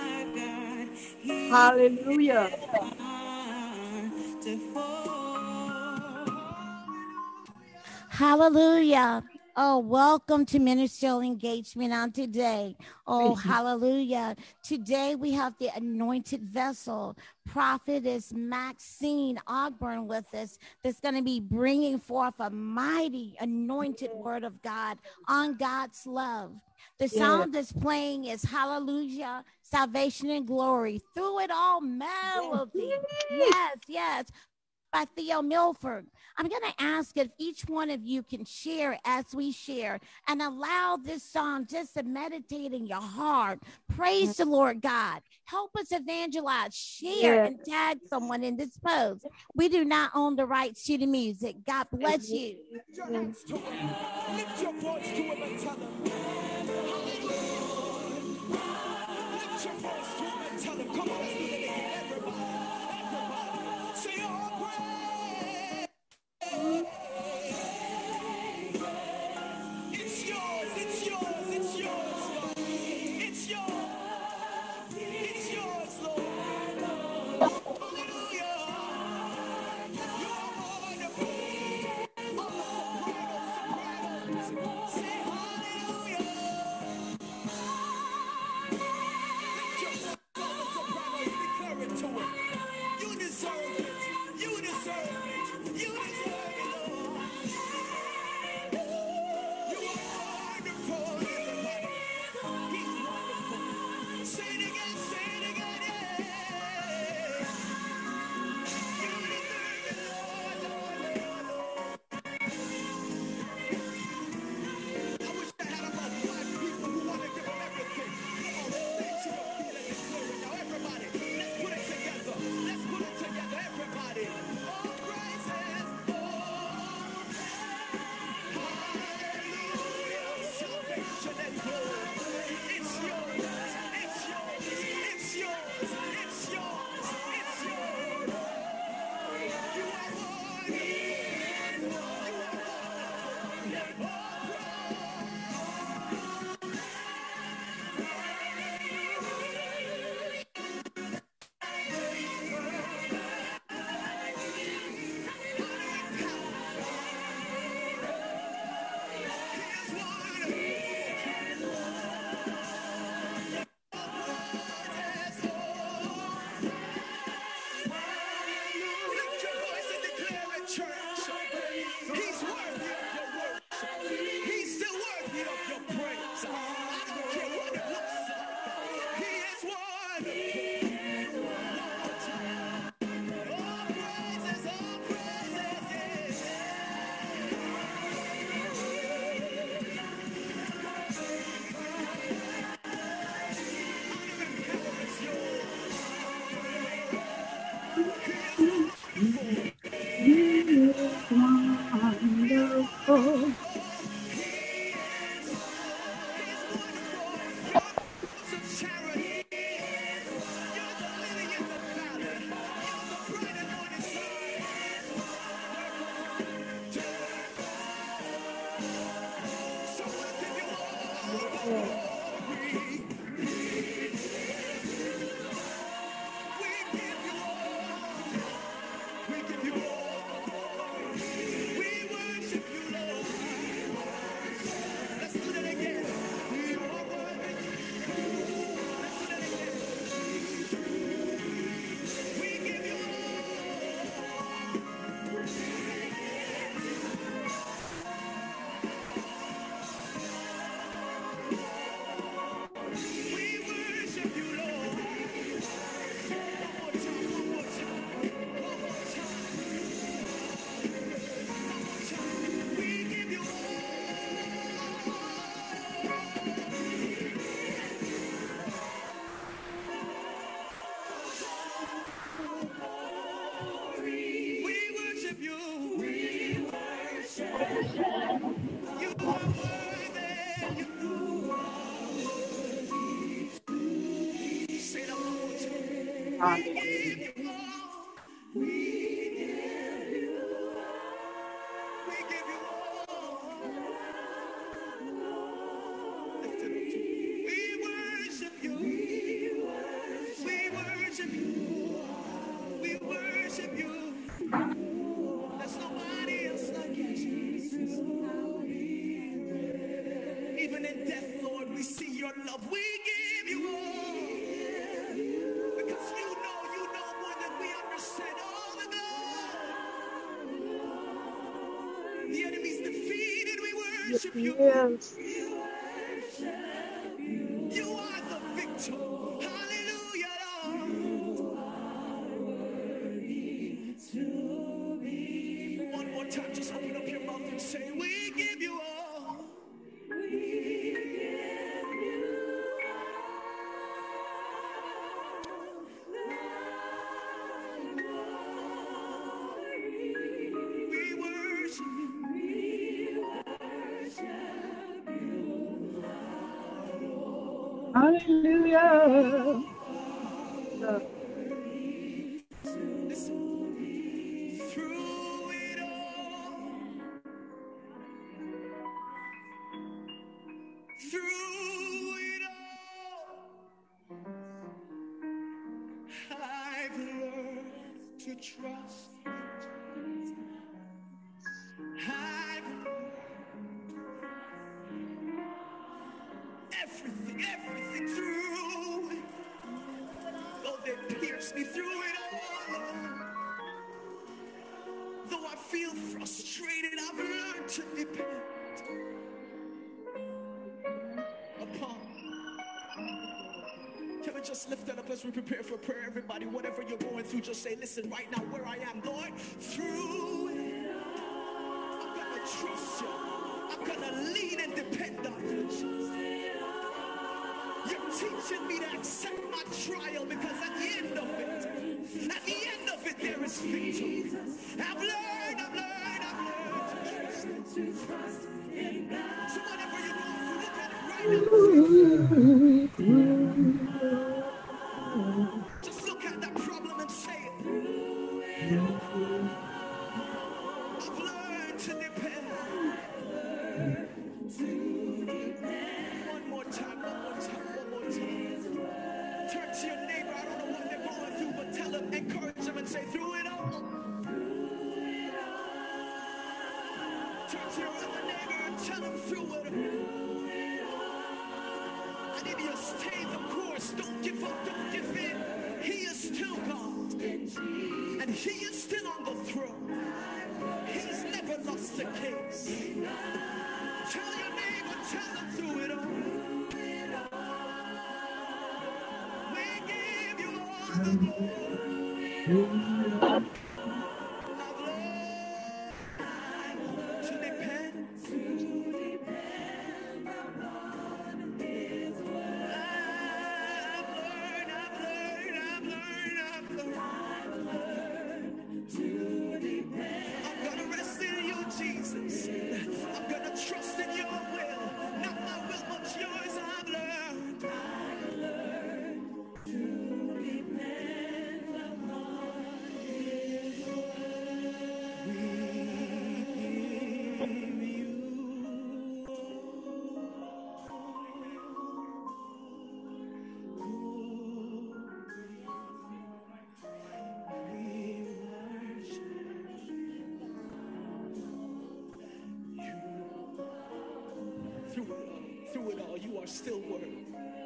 Hallelujah. Hallelujah. Oh, welcome to Ministerial Engagement on today. Oh, hallelujah. Today we have the anointed vessel, prophetess Maxine Ogburn with us, that's going to be bringing forth a mighty anointed word of God on God's love. The sound that's playing is Hallelujah, Salvation and Glory. Through it all, melody. Yes, yes, by Theo Milford. I'm going to ask if each one of you can share as we share and allow this song just to meditate in your heart. Praise the Lord God. Help us evangelize, share, and tag someone in this post. We do not own the rights to the music. God bless you. Lift your hands to him. Lift your voice to him and tell him. Lift your voice to him and tell him. Come on, let's do that again. Everybody. Everybody. Say, oh, praise. It's yours. It's yours. It's yours, Lord. It's yours. It's yours, Lord. Hallelujah. You are wonderful. Sopranos. Say hallelujah. Lift your voice. All the sopranos, declare it to him. You deserve it. You deserve it. You deserve it, Lord. You are wonderful, everybody. He's wonderful. Say it again, yeah. You deserve it, Lord, Lord, Lord, Lord. I wish I had about 5 people who want to give him everything. Come on, stand to your feet and declare it. Now, everybody, let's put it together. Let's put it together, everybody. All praises, hallelujah, salvation and glory. It's yours, it's yours, it's yours, it's yours, it's yours. You are worthy, you are Lift your voice and declare it, church. He's worthy of your worship. He's still worthy of your praise. I don't care what it looks like. He is wonderful. One more time. All praises, all praises. Honor and power is yours. He is wonderful. Of charity. You're the lily in the valley. You're the bright and morning star. So we'll give you all the glory. We give you all. We give you all. We worship you, Lord. Let's do that again. We are worthy. Let's do that again. We give you all. We worship you, Lord. One more time, one more time, one more time, one more time. We give you all. We worship you. We worship you. You are worthy. You say it one more time. We give you all. We give you all. We give you all. Lift it up. We worship you. worship you. Yes. You are the victor. Hallelujah, Lord. One more time, just open up your mouth and say, we give you all. We worship Hallelujah. Listen. Through it all. Through it all. I've learned to trust. I've everything through it. Though they pierced me through it all. Though I feel frustrated, I've learned to depend upon. Can we just lift that up as we prepare for prayer? Everybody, whatever you're going through, just say, listen, right now where I am, Lord, through it, I'm gonna trust you. I'm gonna lean and depend on you, Jesus. You're teaching me to accept my trial, because at the end of it, there is victory. I've learned to trust in God. So whatever you're going through, look at it right now. Just look at that problem and say it. I've learned to depend. One more time. Turn to your neighbor. I don't know what they're going through, but tell them, encourage them and say, through it all. Turn to your other neighbor and tell them, through it all. I need you to stay the course. Don't give up. Don't give in. He is still God. And he is still on the throne. He's never lost a case. Tell your neighbor, tell them, through it all. We give you all the glory. To depend upon his word. I've learned to depend. I'm gonna rest in you, Jesus. I'm gonna trust in your will. Not my will, but yours. I've learned to depend upon his word. We give you through it all, you are still worthy.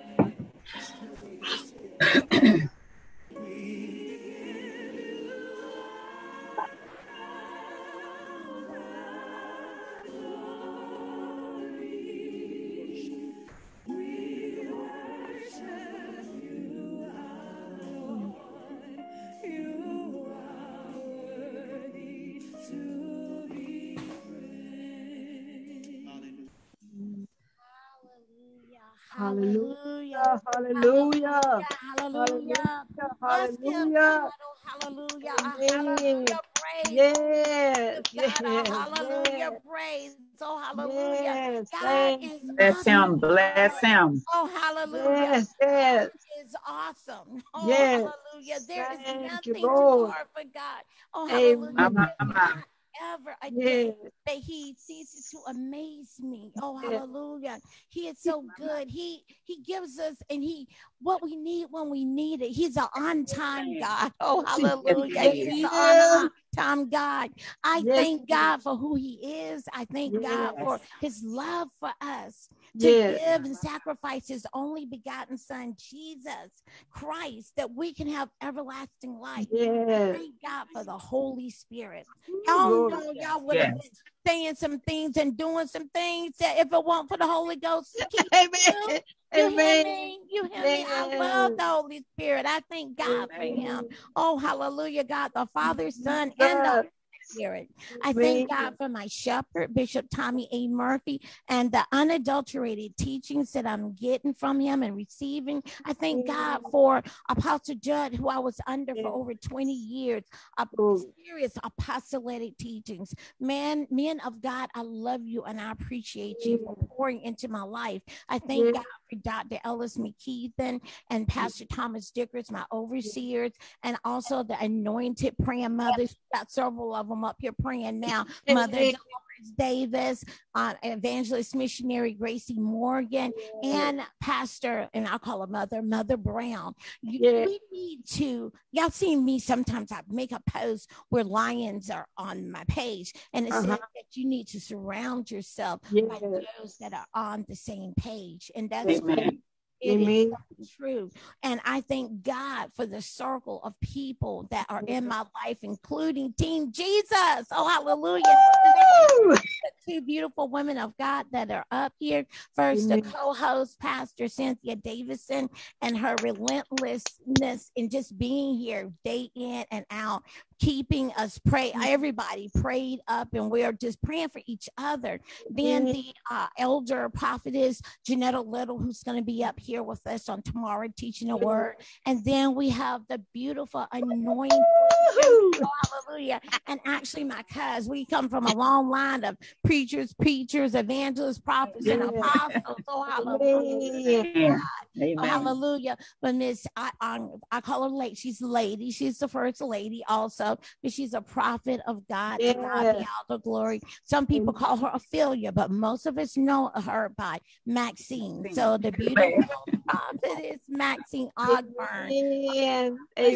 Hallelujah. Hallelujah. Hallelujah. Let's give Hallelujah. God a hallelujah. A Amen. hallelujah praise. Yes. Give God a Yes. hallelujah praise. Oh, hallelujah. Yes. God Thank is you. Bless him. Bless him. Oh, hallelujah. Yes. Yes. Is awesome. Oh, Yes. hallelujah. There is Thank you, nothing too Lord. hard for God. Oh, hallelujah. Amen. There's not ever a day Yes. that he ceases to amaze me. Oh, Yes. hallelujah. He is so good. He gives us and what we need when we need it. He's an on-time God. Oh, hallelujah. He's an on-time God. I thank God for who he is. I thank God for his love for us. to Yes. give and sacrifice his only begotten son, Jesus Christ, that we can have everlasting life. Yes. Thank God for the Holy Spirit. Y'all Lord. know y'all would have Yes. been saying some things and doing some things that if it weren't for the Holy Ghost to keep Amen. you. You hear Amen. me? You hear me? I love the Holy Spirit. I thank God for him. Oh, hallelujah, God, the Father, Son, and the Holy Spirit. I thank God for my shepherd, Bishop Tommy A. Murphy, and the unadulterated teachings that I'm getting from him and receiving. I thank God for Apostle Judd, who I was under for over 20 years, serious apostolic teachings. Men of God, I love you and I appreciate you for pouring into my life. I thank God for Dr. Ellis McKeithen and Pastor Thomas Dickers, my overseers, and also the anointed praying mothers. Got several of them up here praying now. Mother Dolores Davis, evangelist missionary Gracie Morgan, and Pastor, and I'll call her Mother Brown. We need to, y'all seen me sometimes, I make a post where lions are on my page, and it says that you need to surround yourself by those that are on the same page. And that's it is true. And I thank God for the circle of people that are in my life, including Team Jesus. Oh, hallelujah. Two beautiful women of God that are up here. First, the co-host, Pastor Cynthia Davison, and her relentlessness in just being here day in and out, keeping us everybody prayed up, and we're just praying for each other. Then the elder prophetess Janetta Little, who's going to be up here with us on tomorrow teaching the word. And then we have the beautiful anointing. Oh, hallelujah. And actually my cousin, we come from a long line of preachers, evangelists, prophets, and apostles. Oh, hallelujah. Oh, hallelujah. But Miss, I call her lady. She's a lady. She's the first lady also, but she's a prophet of God. To God be all the glory. Some people call her Ophelia, but most of us know her by Maxine. So the beautiful prophet is Maxine Ogburn.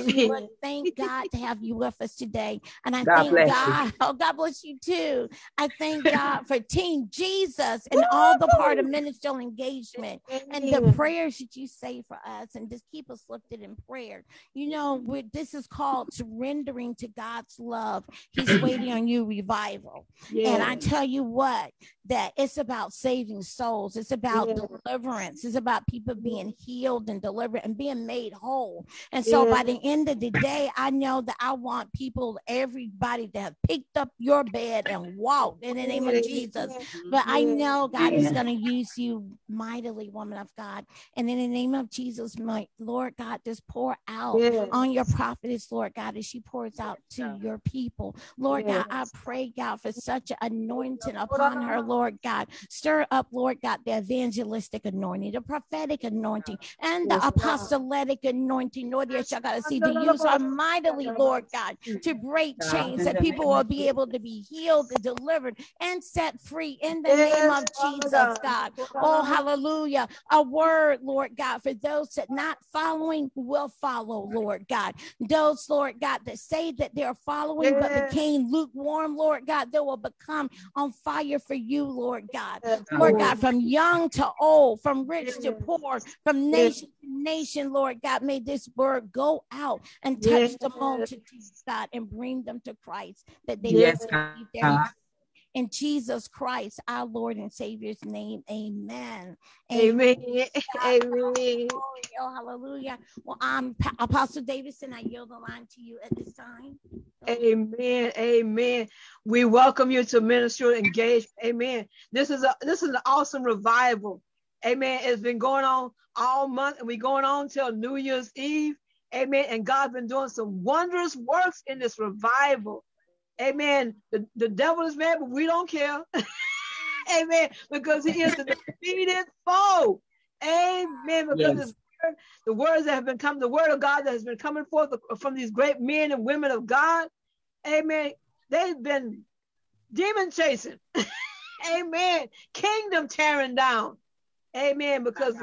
Thank God to have you with us today. And I thank God. Oh, God bless you too. I thank God for Team Jesus and all the part of ministerial engagement and the prayers that you say for us, and just keep us lifted in prayer. You know, this is called surrendering to God's love. He's waiting on you, revival. And I tell you what, that it's about saving souls. It's about deliverance. It's about people being healed and delivered and being made whole. And so by the end of the day, I know that I want people, everybody, to have picked up your bed and walked in the name of Jesus. But I know God is going to use you mightily, woman of God. And in the name of Jesus, my Lord God, just pour out on your prophetess, Lord God, as she pours out to your people. Lord God, I pray, God, for such an anointing upon her, Lord God. Stir up, Lord God, the evangelistic anointing, the prophetic anointing, and the apostolic anointing. Lord, yes, I got to see to use her mightily, Lord God, to break chains, that people will be able to be healed and delivered and set free in the name of Jesus, God. Oh, hallelujah. A word, Lord God, for those that not following will follow, Lord God. Those, Lord God, that say that they're following but became lukewarm, Lord God, they will become on fire for you, Lord God. Lord God, from young to old, from rich to poor, from nation to nation, Lord God, may this word go out and touch the multitudes, God, and bring them to Christ, that they will receive their in Jesus Christ, our Lord and Savior's name. Amen. Amen. Amen. Oh, hallelujah. Well, Apostle Davison, I yield the line to you at this time. Amen. Amen. We welcome you to ministerial engagement. Amen. This is an awesome revival. Amen. It's been going on all month, and we're going on till New Year's Eve. Amen. And God's been doing some wondrous works in this revival. Amen. The devil is mad, but we don't care. Amen. Because he is the defeated foe. Amen. Because the words that have been coming, the word of God that has been coming forth from these great men and women of God. Amen. They've been demon chasing. Amen. Kingdom tearing down. Amen. Because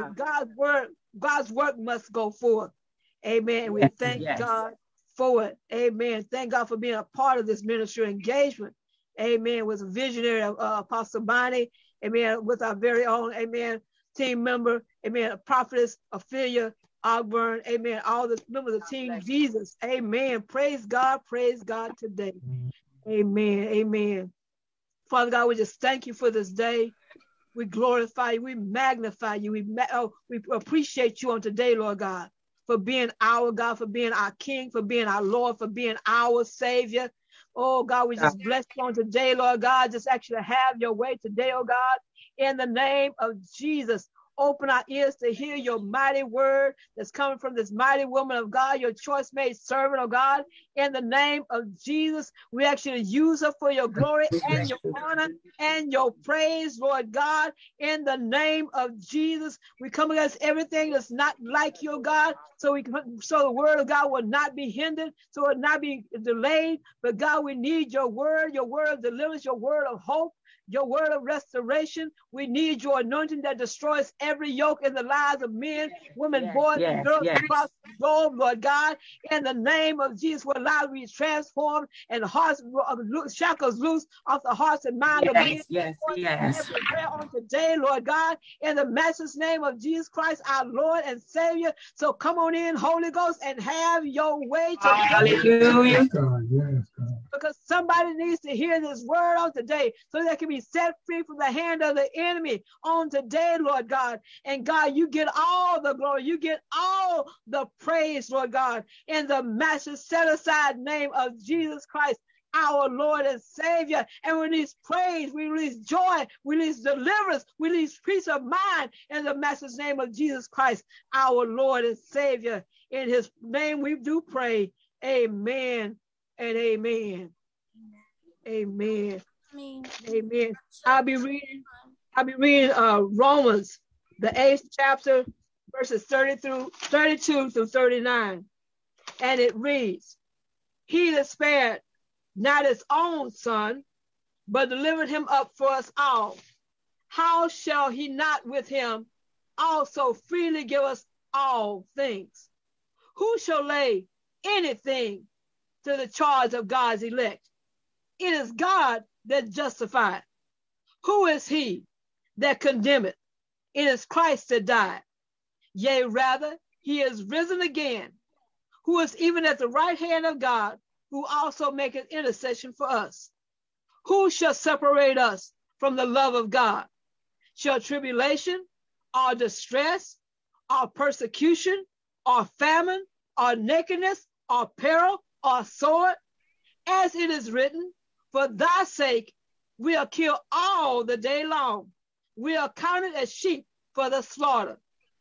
God's work must go forth. Amen. And we thank God for it. Amen. Thank God for being a part of this ministry engagement. Amen. Was a visionary of Apostle Bonnie amen, with our very own, amen, team member, amen, prophetess Ophelia Ogburn, amen, all the members of Team Jesus, amen. Praise God today. Amen, amen. Father God, we just thank you for this day. We glorify you, we magnify you, we appreciate you on today, Lord God, for being our God, for being our King, for being our Lord, for being our Savior. Oh God, we just bless you on today, Lord God. Just actually have your way today, oh God, in the name of Jesus. Open our ears to hear your mighty word that's coming from this mighty woman of God, your choice-made servant, oh God. In the name of Jesus, we actually use her for your glory and your honor and your praise, Lord God. In the name of Jesus, we come against everything that's not like you, God, so the word of God will not be hindered, so it will not be delayed. But God, we need your word of deliverance, your word of hope, your word of restoration. We need your anointing that destroys every yoke in the lives of men, women, boys, and girls across the globe, Lord God. In the name of Jesus, we're allowed to be transformed and hearts, shackles loose off the hearts and minds of men. Everywhere on today, Lord God, in the matchless name of Jesus Christ, our Lord and Savior. So come on in, Holy Ghost, and have your way today. Hallelujah. Because somebody needs to hear this word on today so they can be set free from the hand of the enemy on today, Lord God. And God, you get all the glory. You get all the praise, Lord God, in the matchless set aside name of Jesus Christ, our Lord and Savior. And we release praise, we release joy, we release deliverance, we release peace of mind in the matchless name of Jesus Christ, our Lord and Savior. In his name we do pray. Amen and amen. Amen. Amen. I'll be reading Romans, the 8th chapter, verses 32 through 39. And it reads, he that spared not his own son, but delivered him up for us all, how shall he not with him also freely give us all things? Who shall lay anything to the charge of God's elect? It is God that justifieth. Who is he that condemneth? It is Christ that died. Yea, rather, he is risen again, who is even at the right hand of God, who also maketh intercession for us. Who shall separate us from the love of God? Shall tribulation, or distress, or persecution, or famine, or nakedness, or peril, or sword? As it is written, for thy sake we are killed all the day long. We are counted as sheep for the slaughter.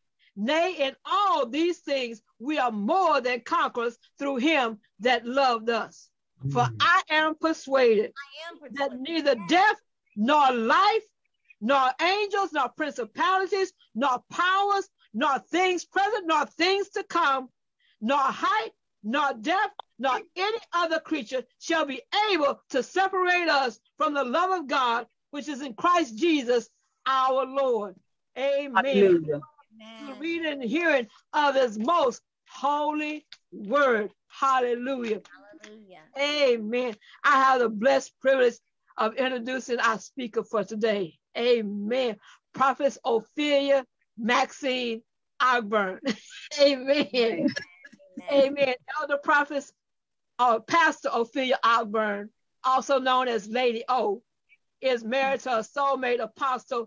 Nay, in all these things we are more than conquerors through him that loved us. For I am persuaded that neither death, nor life, nor angels, nor principalities, nor powers, nor things present, nor things to come, nor height, nor depth, nor any other creature shall be able to separate us from the love of God, which is in Christ Jesus, our Lord. Amen. Hallelujah. The reading and hearing of his most holy word. Hallelujah. Hallelujah. Amen. I have the blessed privilege of introducing our speaker for today. Amen. Prophetess Ophelia Maxine Ogburn. Amen. Amen. Amen. Elder Prophetess, Pastor Ophelia Ogburn, also known as Lady O, is married to a soulmate apostle,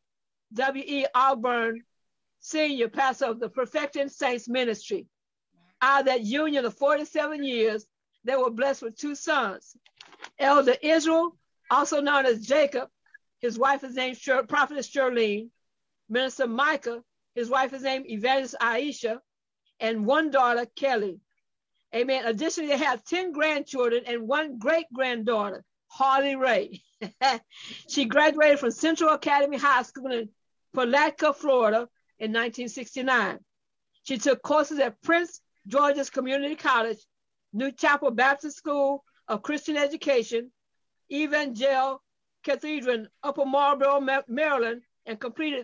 W.E. Ogburn, Senior Pastor of the Perfecting Saints Ministry. Out of that union of 47 years, they were blessed with 2 sons. Elder Israel, also known as Jacob, his wife is named Prophetess Shirlene. Minister Micah, his wife is named Evangelist Aisha, and 1 daughter, Kelly. Amen. Additionally, they have 10 grandchildren and 1 great-granddaughter, Harley Ray. She graduated from Central Academy High School in Palatka, Florida in 1969. She took courses at Prince George's Community College, New Chapel Baptist School of Christian Education, Evangel Cathedral in Upper Marlboro, Maryland, and completed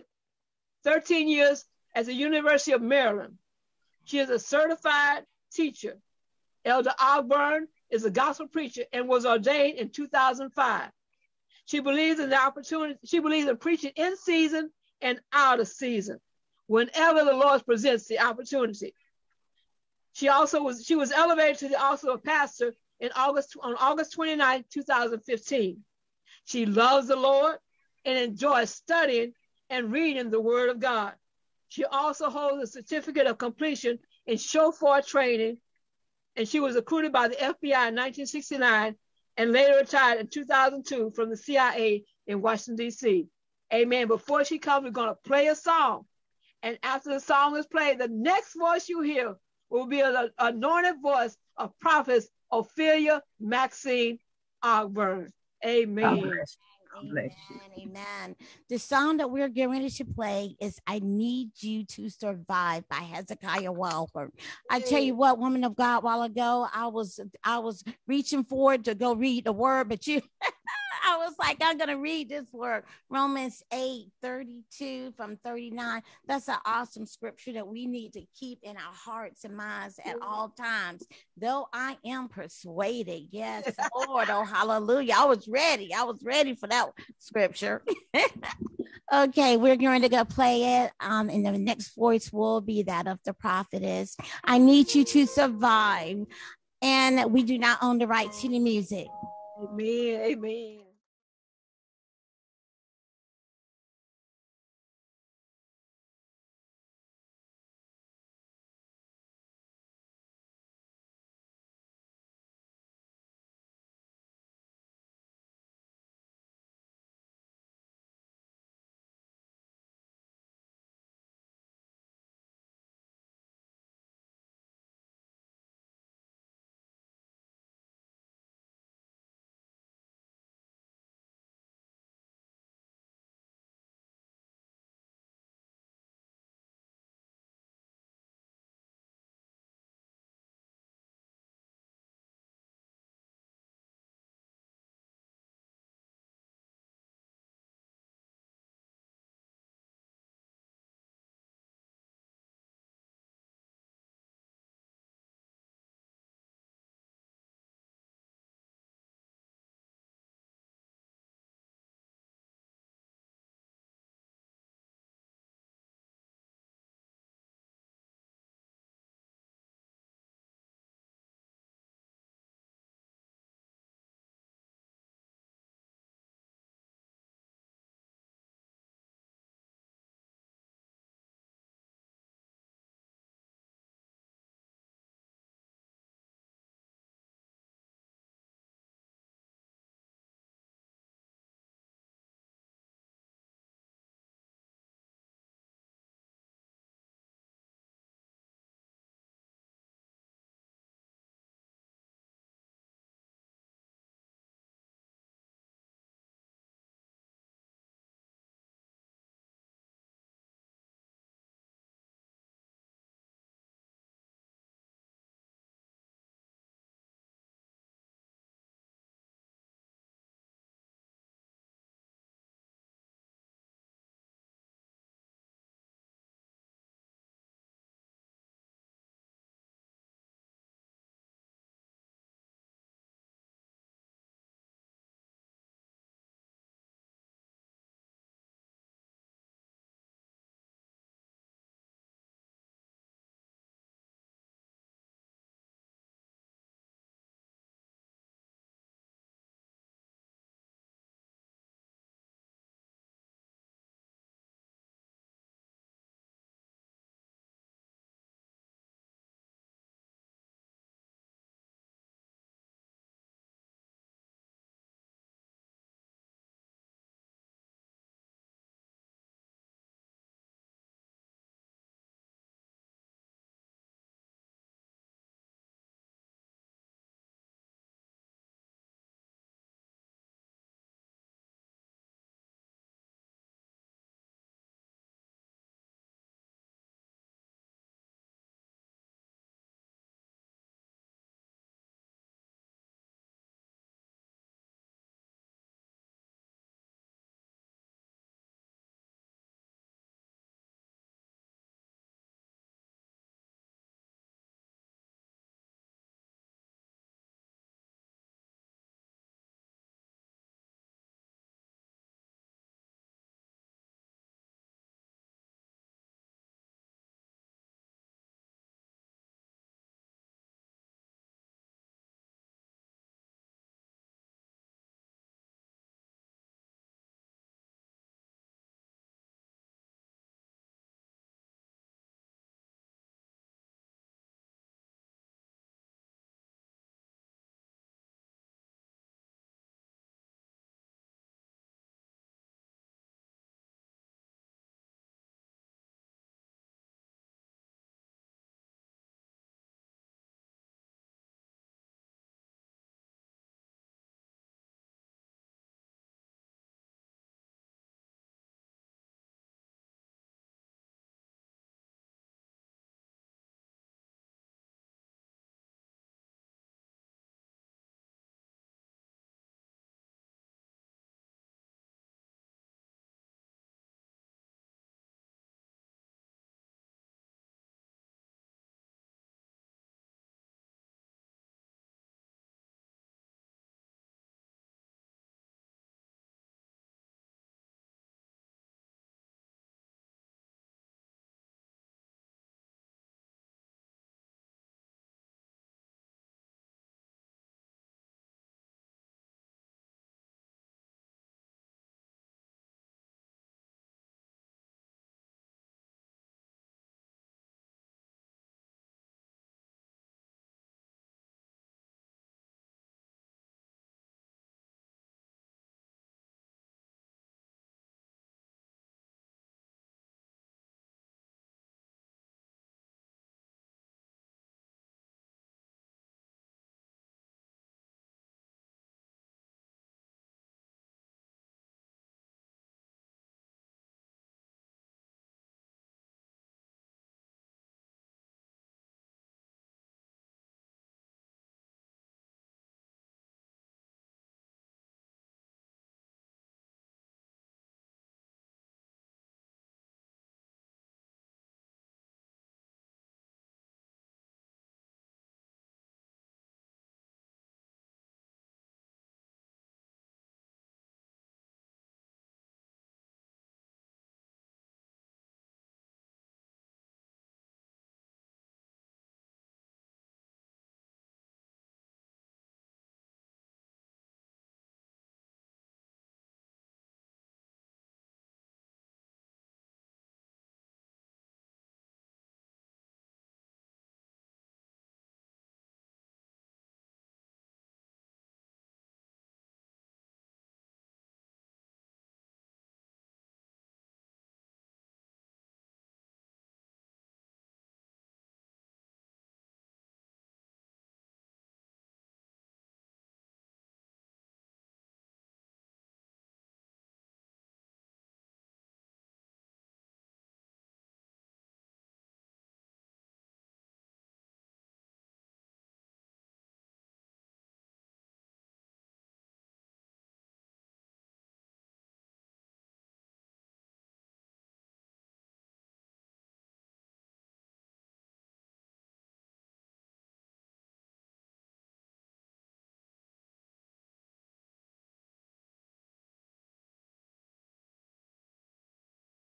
13 years at the University of Maryland. She is a certified teacher. Elder Ogburn is a gospel preacher and was ordained in 2005. She believes in the opportunity. She believes in preaching in season and out of season, whenever the Lord presents the opportunity. She was elevated to the office of pastor on August 29, 2015. She loves the Lord and enjoys studying and reading the Word of God. She also holds a certificate of completion in chauffeur training, and she was recruited by the FBI in 1969 and later retired in 2002 from the CIA in Washington, D.C. Amen. Before she comes, we're going to play a song. And after the song is played, the next voice you hear will be an anointed voice of prophetess Ophelia Maxine Ogburn. Amen. Amen. Amen. The song that we're getting ready to play is I Need You to Survive by Hezekiah Walker. I tell you what, woman of God, a while ago, I was reaching forward to go read the word, but I was like, I'm going to read this word, Romans 8:32 from 39. That's an awesome scripture that we need to keep in our hearts and minds at all times. Though I am persuaded. Yes, Lord. Oh, hallelujah. I was ready for that scripture. Okay, we're going to go play it. And the next voice will be that of the prophetess. I need you to survive. And we do not own the rights to the music. Amen. Amen.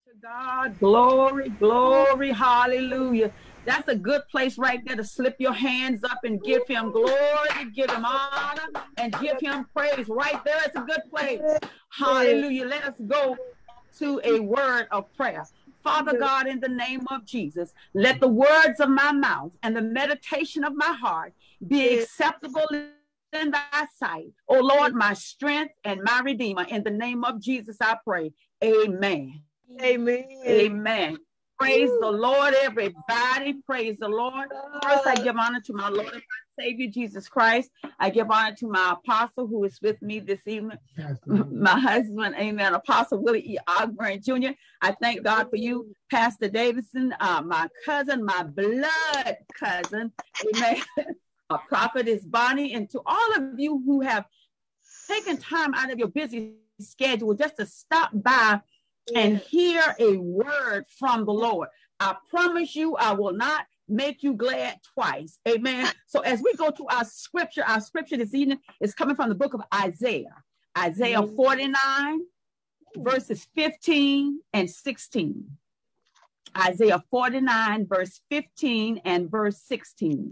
To God, glory, glory, hallelujah. That's a good place right there to slip your hands up and give him glory, give him honor, and give him praise. Right there, it's a good place. Hallelujah. Let us go to a word of prayer. Father God, in the name of Jesus, let the words of my mouth and the meditation of my heart be acceptable in thy sight. Oh Lord, my strength and my redeemer. In the name of Jesus, I pray. Amen. Amen. Amen. Praise the Lord, everybody. Praise the Lord. First, I give honor to my Lord and my Savior, Jesus Christ. I give honor to my apostle who is with me this evening, my husband, amen, Apostle Willie E. Ogburn Jr. I thank God for you, Pastor Davidson, my cousin, my blood cousin, amen, Prophetess Bonnie, and to all of you who have taken time out of your busy schedule just to stop by and hear a word from the Lord. I promise you, I will not make you glad twice. Amen. So as we go to our scripture this evening is coming from the book of Isaiah. Isaiah 49, verses 15 and 16. Isaiah 49, verse 15 and verse 16.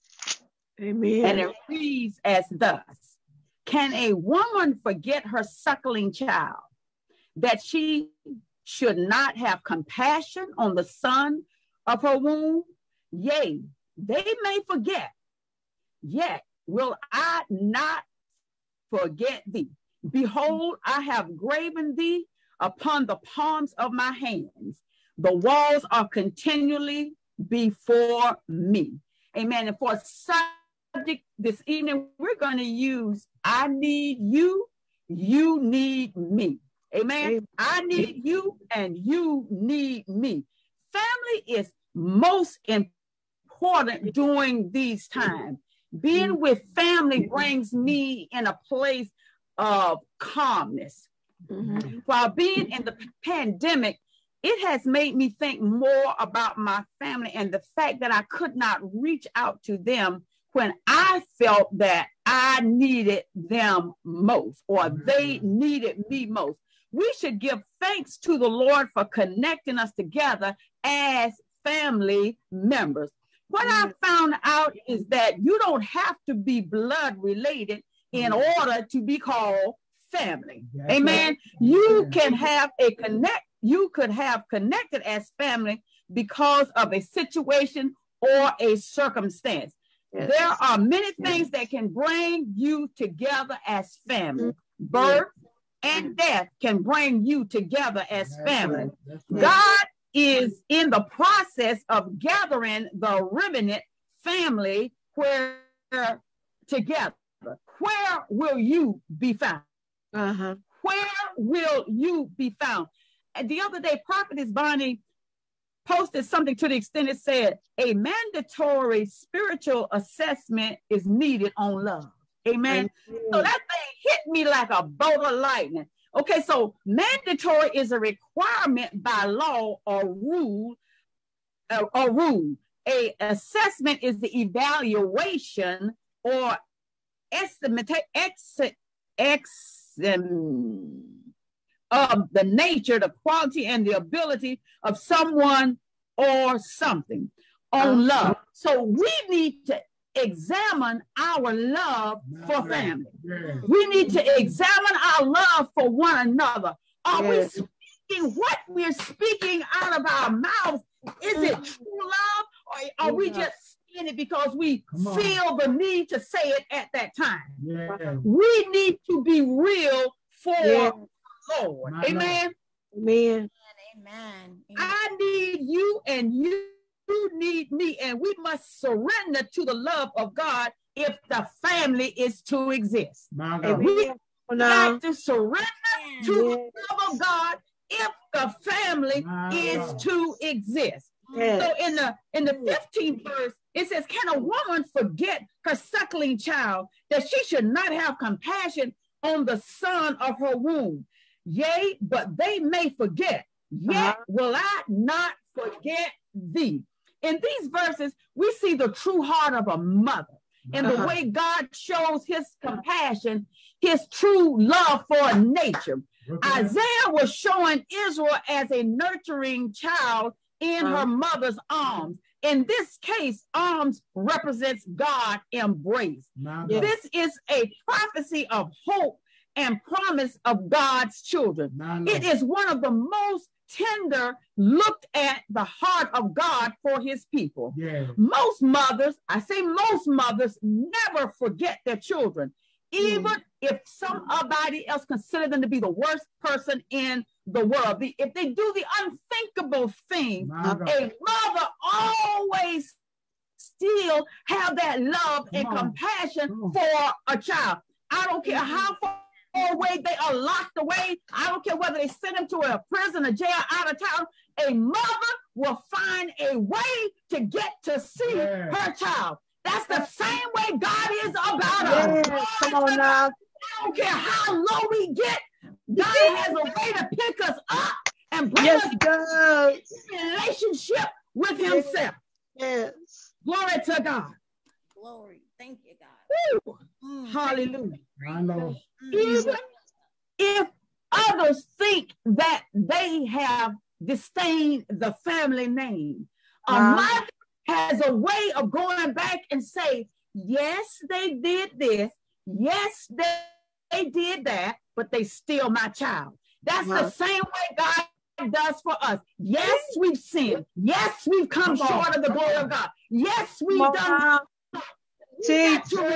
Amen. And it reads as thus: Can a woman forget her suckling child, that she should not have compassion on the son of her womb? Yea, they may forget, yet will I not forget thee. Behold, I have graven thee upon the palms of my hands. The walls are continually before me. Amen. And for a subject this evening, we're going to use I need you, you need me. Amen. I need you and you need me. Family is most important during these times. Being with family brings me in a place of calmness. While being in the pandemic, it has made me think more about my family and the fact that I could not reach out to them when I felt that I needed them most, or they needed me most. We should give thanks to the Lord for connecting us together as family members. What I found out is that you don't have to be blood related in order to be called family. Amen. You can have you could have connected as family because of a situation or a circumstance. There are many things that can bring you together as family. Birth and death can bring you together as family. God is in the process of gathering the remnant family together. Where will you be found? Where will you be found? And the other day, Prophetess Bonnie posted something to the extent it said, a mandatory spiritual assessment is needed on love. Amen. So that thing hit me like a bolt of lightning. Okay, so mandatory is a requirement by law or rule. A assessment is the evaluation or estimate of the nature, the quality, and the ability of someone or something on love. So we need to examine our love for family. We need to examine our love for one another. Are we speaking what we're speaking out of our mouths? Is it true love, or are we just saying it because we feel the need to say it at that time? We need to be real for the Lord. Amen. Amen. I need you and you need me, and we must surrender to the love of God if the family is to exist. We got to surrender to the love of God if the family is to exist. So in the 15th verse, it says, can a woman forget her suckling child, that she should not have compassion on the son of her womb? Yea, but they may forget, yet will I not forget thee. In these verses, we see the true heart of a mother and the way God shows his compassion, his true love for nature. Isaiah was showing Israel as a nurturing child in her mother's arms. In this case, arms represents God embrace. This is a prophecy of hope and promise of God's children. It is one of the most tender looked at the heart of God for his people. Most mothers, I say most mothers, never forget their children, even if somebody else consider them to be the worst person in the world. If they do the unthinkable thing, a mother always still have that love and compassion for a child. I don't care how far away they are locked away. I don't care whether they send them to a prison, a jail, out of town. A mother will find a way to get to see her child. That's the same way God is about us. Come on now. I don't care how low we get. God has a way to pick us up and bring us in relationship with himself. Yes. Glory to God. Glory. Thank you, God. Woo. Hallelujah. I know. Even if others think that they have disdained the family name, a mother has a way of going back and say, yes, they did this. Yes, they did that, but they still my child. That's the same way God does for us. Yes, we've sinned. Yes, we've come short of the glory of God. Yes, we've done. We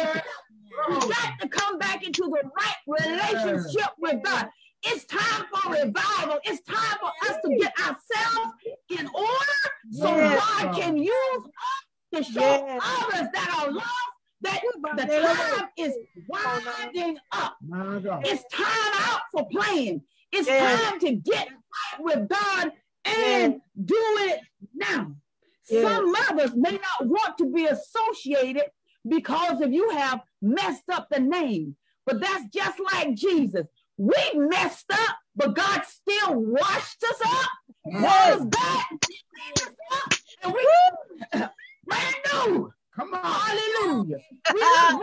got to come back into the right relationship with God. It's time for revival. It's time for us to get ourselves in order so God can use us to show others that are lost that the time is winding up. It's time out for playing. It's time to get right with God and do it now. Some mothers may not want to be associated because if you have messed up the name, but that's just like Jesus. We messed up, but God still washed us up, brought us back, and we brand new. Come on. Hallelujah. We are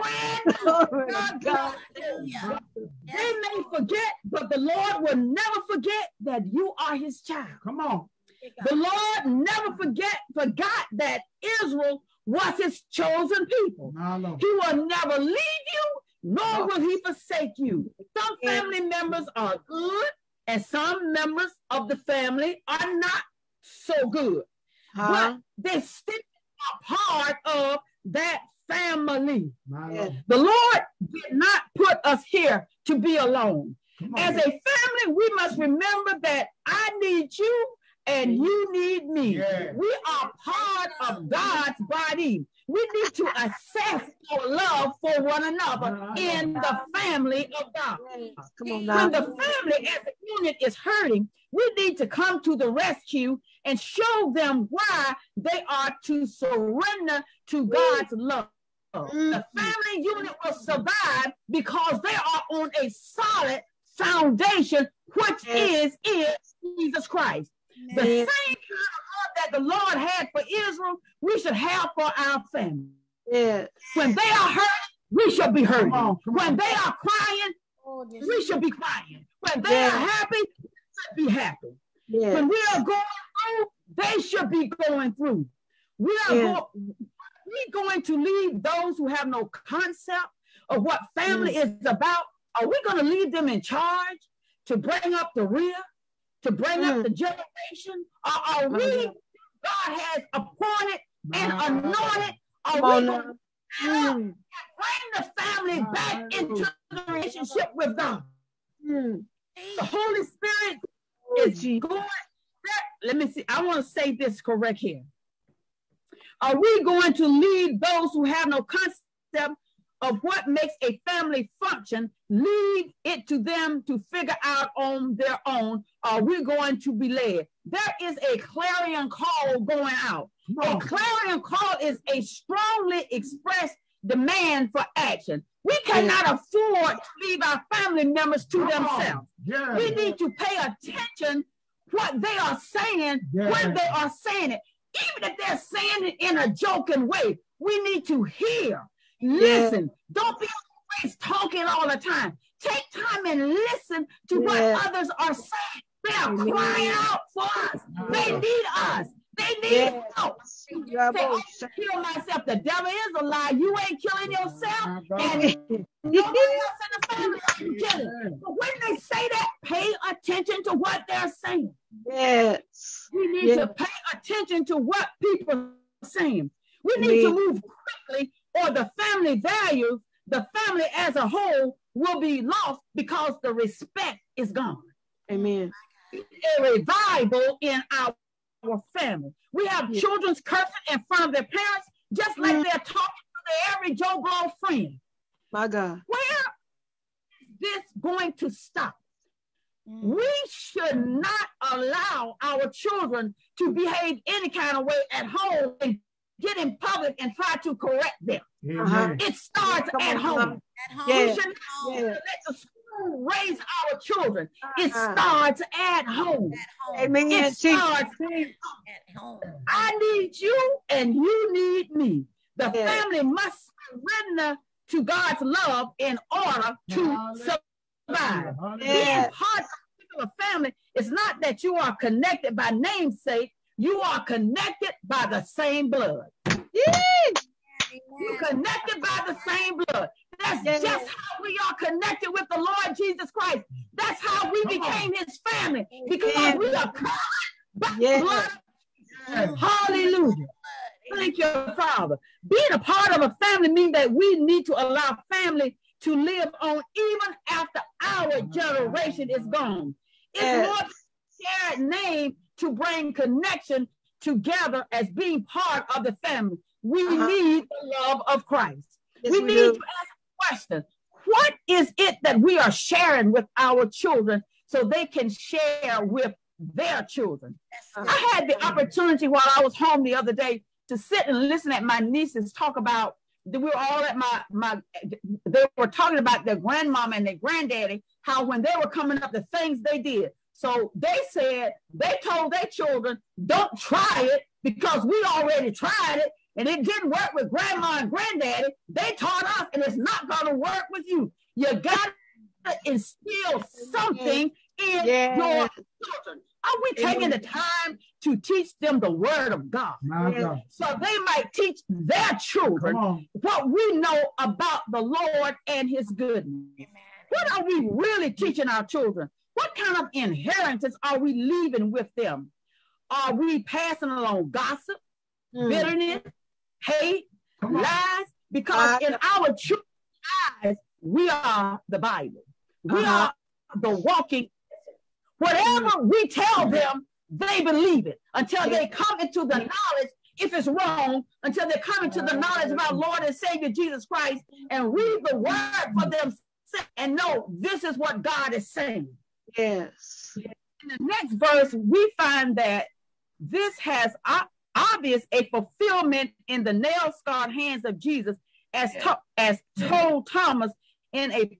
brand new. They may forget, but the Lord will never forget that you are his child. Come on. The Lord never forgot that Israel was his chosen people. He will never leave you, nor will he forsake you. Some family members are good, and some members of the family are not so good. But they still are part of that family. The Lord did not put us here to be alone. As a family, we must remember that I need you and you need me. We are part of God's body. We need to assess our love for one another in the family of God. When the family as a unit is hurting, we need to come to the rescue and show them why they are to surrender to God's love. The family unit will survive because they are on a solid foundation, which is in Jesus Christ. The same kind of love that the Lord had for Israel, we should have for our family. When they are hurt, we should be hurting. When they are crying, we should be crying. When they are happy, we should be happy. When we are going through, they should be going through. We are going to leave those who have no concept of what family is about. Are we going to leave them in charge to bring up the rear, to bring up the generation? Or are we, God has appointed and anointed, are we going to bring the family back into the relationship with God? The Holy Spirit is going. Let me see. I want to say this correct here. Are we going to leave those who have no concept of what makes a family function, leave it to them to figure out on their own? Are we going to be led? There is a clarion call going out. A clarion call is a strongly expressed demand for action. We cannot afford to leave our family members to themselves. We need to pay attention what they are saying when they are saying it. Even if they're saying it in a joking way, we need to hear. Listen, don't be always talking all the time. Take time and listen to what others are saying. They are crying out for us. They need us. They need help. Say, oh, kill myself. The devil is a lie. You ain't killing yourself. And nobody else in the family ain't killing. But when they say that, pay attention to what they're saying. Yes. We need to pay attention to what people are saying. We need to move quickly, or the family values, the family as a whole, will be lost because the respect is gone. Amen. A revival in our family. We have children cursing in front of their parents, just like they're talking to their every Joe Blow friend. My God. Where is this going to stop? We should not allow our children to behave any kind of way at home and get in public and try to correct them. It starts at home. We should not let the school raise our children. It starts at home. Amen. It starts at home. I need you and you need me. The family must surrender to God's love in order to survive. Being part of a family is not that you are connected by namesake. You are connected by the same blood. You're connected by the same blood. That's just how we are connected with the Lord Jesus Christ. That's how we became his family, because we are covered by the blood. Hallelujah. Thank you, Father. Being a part of a family means that we need to allow family to live on even after our generation is gone. It's more shared name to bring connection together as being part of the family. We need the love of Christ. We need to ask a question. What is it that we are sharing with our children so they can share with their children? I had the opportunity while I was home the other day to sit and listen at my nieces talk about, we were all at they were talking about their grandmama and their granddaddy, how when they were coming up, the things they did. So they said, they told their children, don't try it because we already tried it and it didn't work with grandma and granddaddy. They taught us and it's not going to work with you. You got to instill something in your children. Are we taking the time to teach them the word of God? So they might teach their children what we know about the Lord and his goodness. What are we really teaching our children? What kind of inheritance are we leaving with them? Are we passing along gossip, bitterness, hate, lies? Because in our children's eyes, we are the Bible. We are the walking. Whatever we tell them, they believe it until they come into the knowledge, if it's wrong, until they come into the knowledge of our Lord and Savior Jesus Christ and read the word for themselves and know this is what God is saying. Yes. In the next verse, we find that this has obvious a fulfillment in the nail-scarred hands of Jesus, as told Thomas in a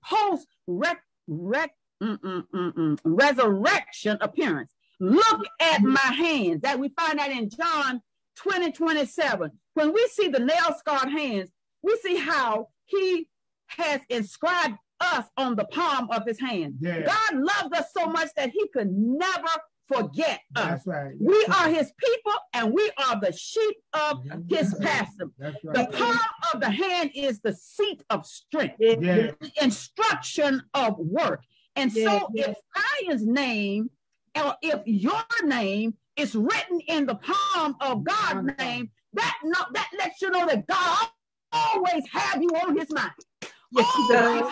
resurrection appearance. Look at my hands. That we find that in John 20:27. When we see the nail-scarred hands, we see how he has inscribed us on the palm of his hand. God loved us so much that he could never forget us. We are his people and we are the sheep of his pasture. The palm of the hand is the seat of strength, the instruction of work. And so if Zion's name, or if your name is written in the palm of God's name, that lets you know that God always have you on his mind. Yes, he does.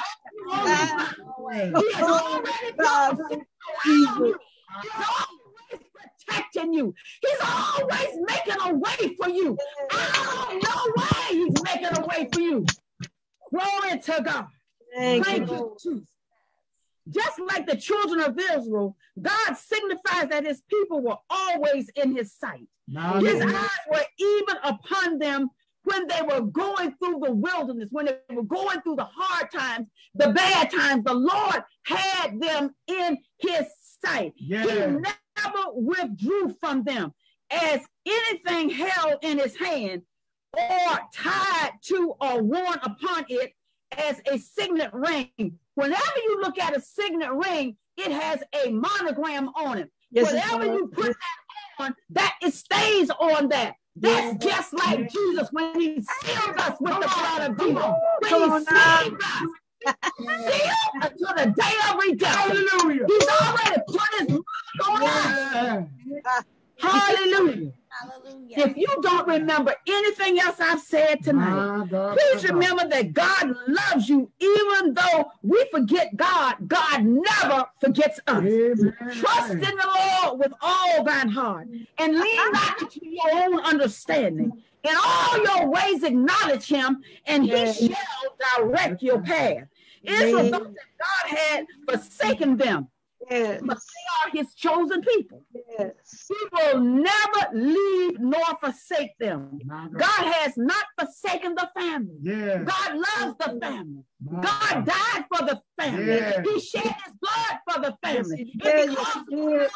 He has already He's always protecting you. He's always making a way for you. I don't know why he's making a way for you. Glory to God. Thank you, Jesus. Just like the children of Israel, God signifies that his people were always in his sight. His eyes were even upon them when they were going through the wilderness, when they were going through the hard times, the bad times. The Lord had them in his sight. He never withdrew from them. As anything held in his hand or tied to or worn upon it as a signet ring, Whenever you look at a signet ring, it has a monogram on it. Yes, Whatever you put that on, that it stays on that. That's just like Jesus when he sealed us with the blood of Jesus. When he sealed us, sealed until the day of redemption. Hallelujah. He's already put his mark on us. Hallelujah. Hallelujah. If you don't remember anything else I've said tonight, please remember that God loves you. Even though we forget God, God never forgets us. Amen. Trust in the Lord with all thine heart and lean not into your own understanding. In all your ways acknowledge him, and he shall direct your path. Israel thought that God had forsaken them, Yes. but they are his chosen people. Yes. He will never leave nor forsake them. God has not forsaken the family. Yeah. God loves the family. God died for the family. Yeah. He shed his blood for the family. Yes, he And did. because Yes, he did.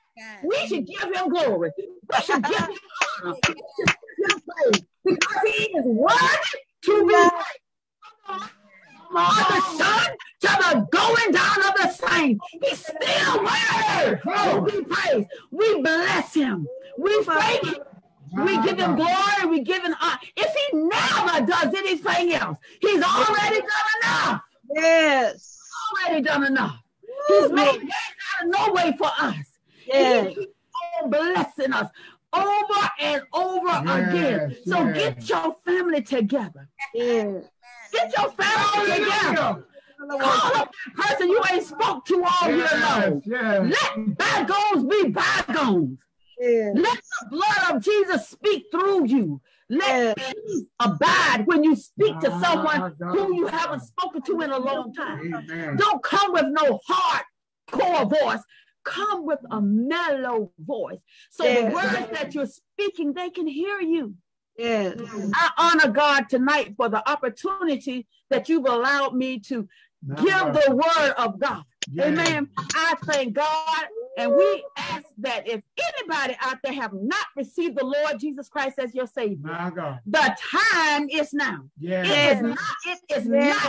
we should give him glory. We should give him honor. We should give him praise because he is worthy to be praised. From the sun to the going down of the same, he's still worthy to be praised. We bless him. We thank him. We give him glory. We give him honor. If he never does anything else, he's already done enough. Yes. Already done enough. He's made ways out of no way for us. Yes. He keeps on blessing us over and over again. So get your family together. Yes. Get your family together. Call up that person you ain't spoke to all year long. Let bygones be bygones. Yes. Let the blood of Jesus speak through you. Let peace abide when you speak to someone who you haven't spoken to in a long time. Amen. Don't come with no hardcore voice. Come with a mellow voice. So the words that you're speaking, they can hear you. Yes. I honor God tonight for the opportunity that you've allowed me to give the word of God. Amen. I thank God, and we ask that if anybody out there have not received the Lord Jesus Christ as your Savior, the time is now. Yeah. It is not as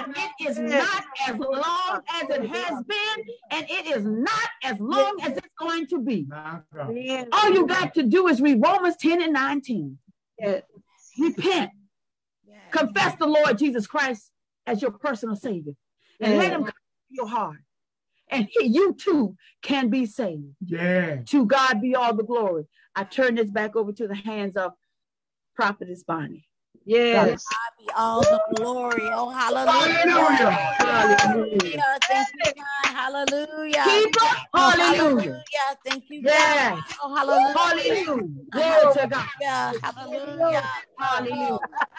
long as it has been, and it is not as long as it's going to be. Yes. All you got to do is read Romans 10 and 19. Yes. Repent. Confess the Lord Jesus Christ as your personal Savior. And let him come to your heart. And you too can be saved. Yeah. To God be all the glory. I turn this back over to the hands of Prophetess Bonnie. Yes. God be all the glory. Oh, hallelujah. Hallelujah. Thank you, God. Hallelujah. Keep up. Hallelujah. Thank you, Yes. God. Oh, hallelujah. Hallelujah. Glory to God. Hallelujah. Hallelujah.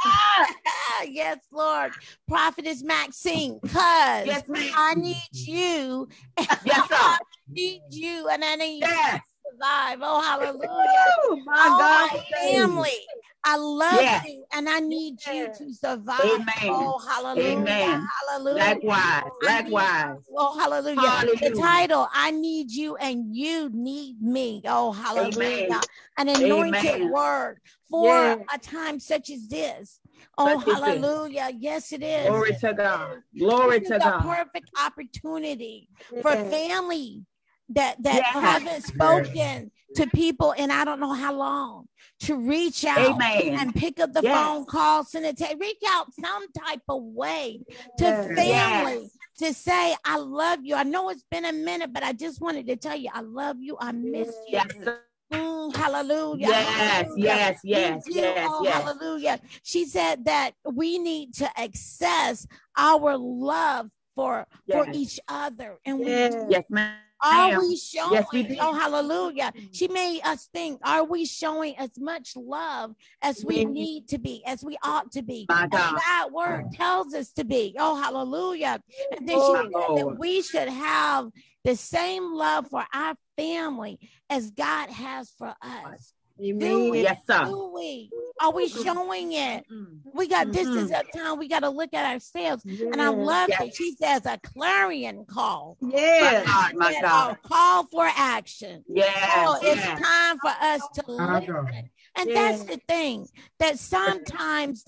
Yes, Lord. Prophetess Maxine, cuz Yes, ma'am. I need you. Yes, sir. I need you, and I need you Yes. to survive. Oh, hallelujah. Oh, my God. My family. I love Yes. you, and I need you to survive. Amen. Oh, hallelujah. Amen. Hallelujah. Likewise. Likewise. Oh, hallelujah. Hallelujah. The title, I need you and you need me. Oh, hallelujah. Amen. An anointed Amen. word for a time such as this. Oh, Such as this. hallelujah. Yes, it is. Glory to God. Glory This to is God. a perfect opportunity for Yes. family that Yes. haven't spoken to people in I don't know how long to reach out Amen. and pick up the Yes. phone call, send a text, reach out some type of way to Yes. family to say, I love you. I know it's been a minute, but I just wanted to tell you, I love you. I miss you. Yes, sir. Hallelujah. Yes, Hallelujah. yes, yes, We do. yes, Oh, yes. hallelujah. She said that we need to access our love for Yes. each other. And Yes. Yes, ma'am. are we showing? Yes, we do. Oh, hallelujah. She made us think, are we showing as much love as we need to be, as we ought to be? My As God. that word tells us to be. Oh, hallelujah. And then she Oh, said that Lord. we should have the same love for our family as God has for us. Do Amen. we? Yes, sir. Do we? Are we showing it? We got this is a time we got to look at ourselves. And I love Yes. that she says a clarion call. My Yes. God, my Said God. a call for action. Yes, Oh, it's yes. time for us to My God. listen. And Yes. that's the thing, that sometimes that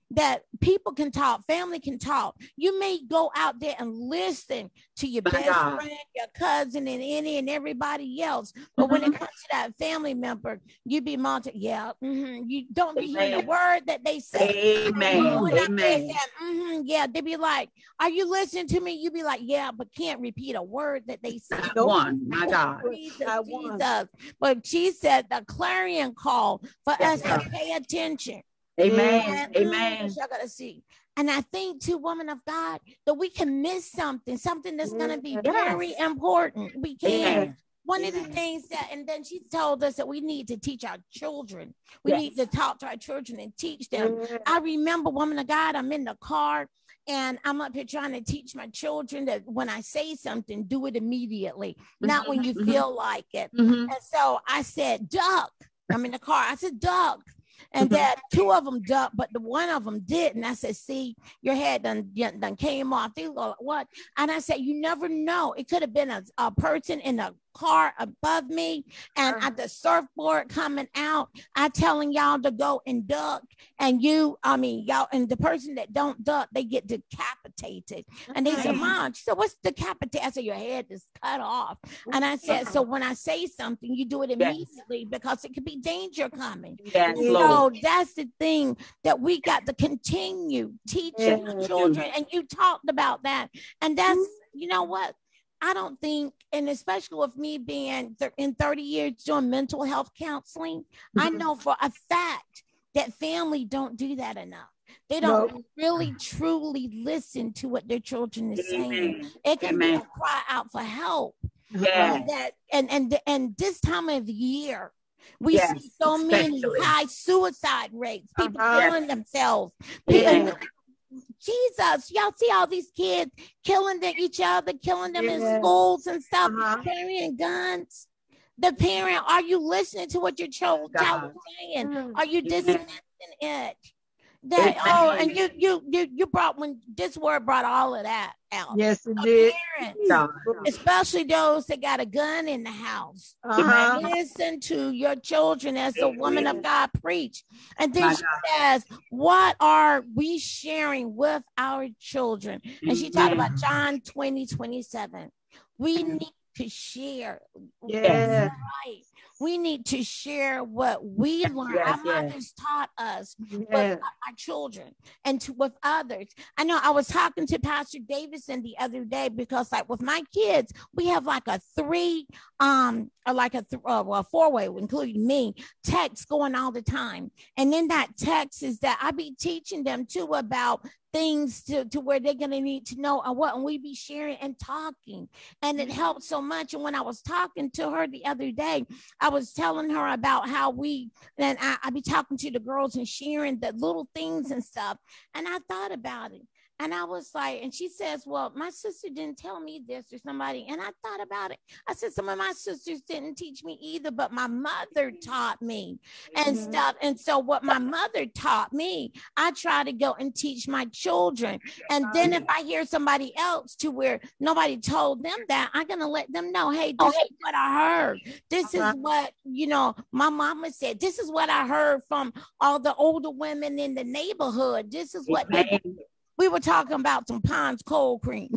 that people can talk, family can talk. You may go out there and listen to your best friend, your cousin, and any and everybody else. But when it comes to that family member, you be you don't be hearing a word that they say. Amen. Yeah, they be like, are you listening to me? You be like, yeah, but can't repeat a word that they say. One, my God. Jesus. But she said the clarion call for us to pay attention. Amen. And, y'all gotta see. And I think too, woman of God, that we can miss something that's gonna be very important. We can. One of the things that, and then she told us that we need to teach our children. We need to talk to our children and teach them. I remember, woman of God, I'm in the car and I'm up here trying to teach my children that when I say something, do it immediately, not when you feel like it. And so I said, duck. I'm in the car. I said, duck. And that two of them ducked, but the one of them didn't. I said, see, your head done came off. They were like, what? And I said, you never know. It could have been a person in a car above me and at the surfboard coming out. I telling y'all to go and duck. And y'all, and the person that don't duck, they get decapitated. And they said, Mom, she said, what's decapitated? I said, your head is cut off. And I said, so when I say something, you do it immediately because it could be danger coming. So that's the thing that we got to continue teaching the children. And you talked about that. And that's, you know what? I don't think, and especially with me being in 30 years doing mental health counseling, I know for a fact that family don't do that enough. They don't really truly listen to what their children is saying. It can be a cry out for help. And this time of the year, we see so many high suicide rates, people killing themselves. Jesus, y'all see all these kids killing each other, killing them in schools and stuff, carrying guns. The parent, are you listening to what your child is saying? Are you dismissing it? And you brought, when this word brought all of that out. Yes, it did. Parents, especially those that got a gun in the house. Listen to your children as the woman of God preach. And then she says, what are we sharing with our children? And she talked about John 20:27. We need to share. Right. We need to share what we learned. Our mothers taught us with our children and with others. I know I was talking to Pastor Davidson the other day because, like, with my kids, we have like a four-way, including me, text going all the time. And in that text is that I be teaching them too about things to where they're going to need to know and we be sharing and talking. And it helped so much. And when I was talking to her the other day, I was telling her about how I be talking to the girls and sharing the little things and stuff. And I thought about it. And I was like, and she says, well, my sister didn't tell me this or somebody. And I thought about it. I said, some of my sisters didn't teach me either, but my mother taught me and stuff. And so what my mother taught me, I try to go and teach my children. And then if I hear somebody else to where nobody told them that, I'm going to let them know, hey, this is what I heard. This is what, my mama said. This is what I heard from all the older women in the neighborhood. This is what we were talking about some Pond's cold cream.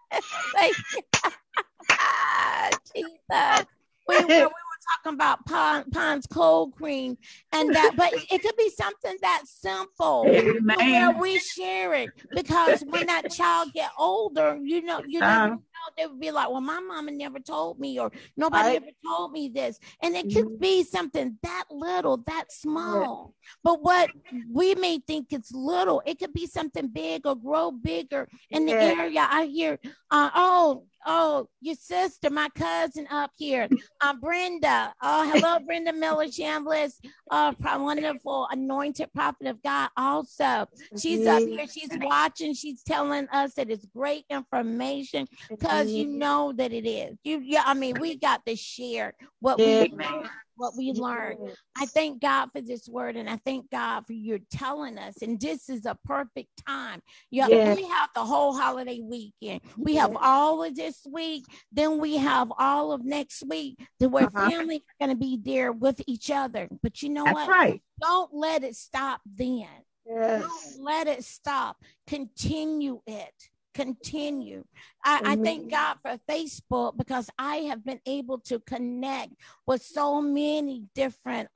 Jesus. We were talking about Pond's cold cream and that, but it could be something that simple where we share it, because when that child get older, you never know, they would be like, well, my mama never told me, or nobody ever told me this. And it could be something that little, that small. But what we may think it's little, it could be something big or grow bigger in the area. I hear, your sister, my cousin up here, Brenda. Oh, hello, Brenda Miller Chambliss, wonderful anointed prophet of God. Also, she's up here. She's watching. She's telling us that it's great information, because you know that it is. We got to share what we learned. I thank God for this word, and I thank God for you telling us. And this is a perfect time. We have the whole holiday weekend. We have all of this week. Then we have all of next week, to where families are going to be there with each other. But you know what? Right. Don't let it stop then. Yes. Don't let it stop. Continue it. Continue. I thank God for Facebook because I have been able to connect with so many different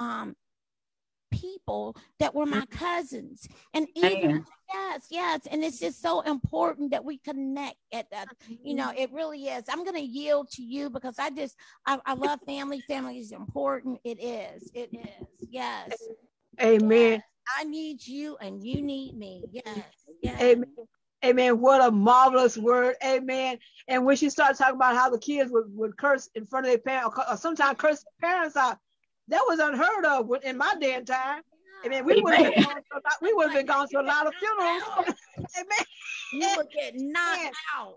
people that were my cousins. And even yes, and it's just so important that we connect at that. You know, it really is. I'm going to yield to you because I love family. Family is important. It is. Yes. Amen. Yes. I need you and you need me. Yes. Amen. Amen. What a marvelous word. Amen. And when she started talking about how the kids would curse in front of their parents, or sometimes curse their parents out, that was unheard of in my day and time. Amen. We would have been gone to a lot of funerals. Amen. You would get knocked out.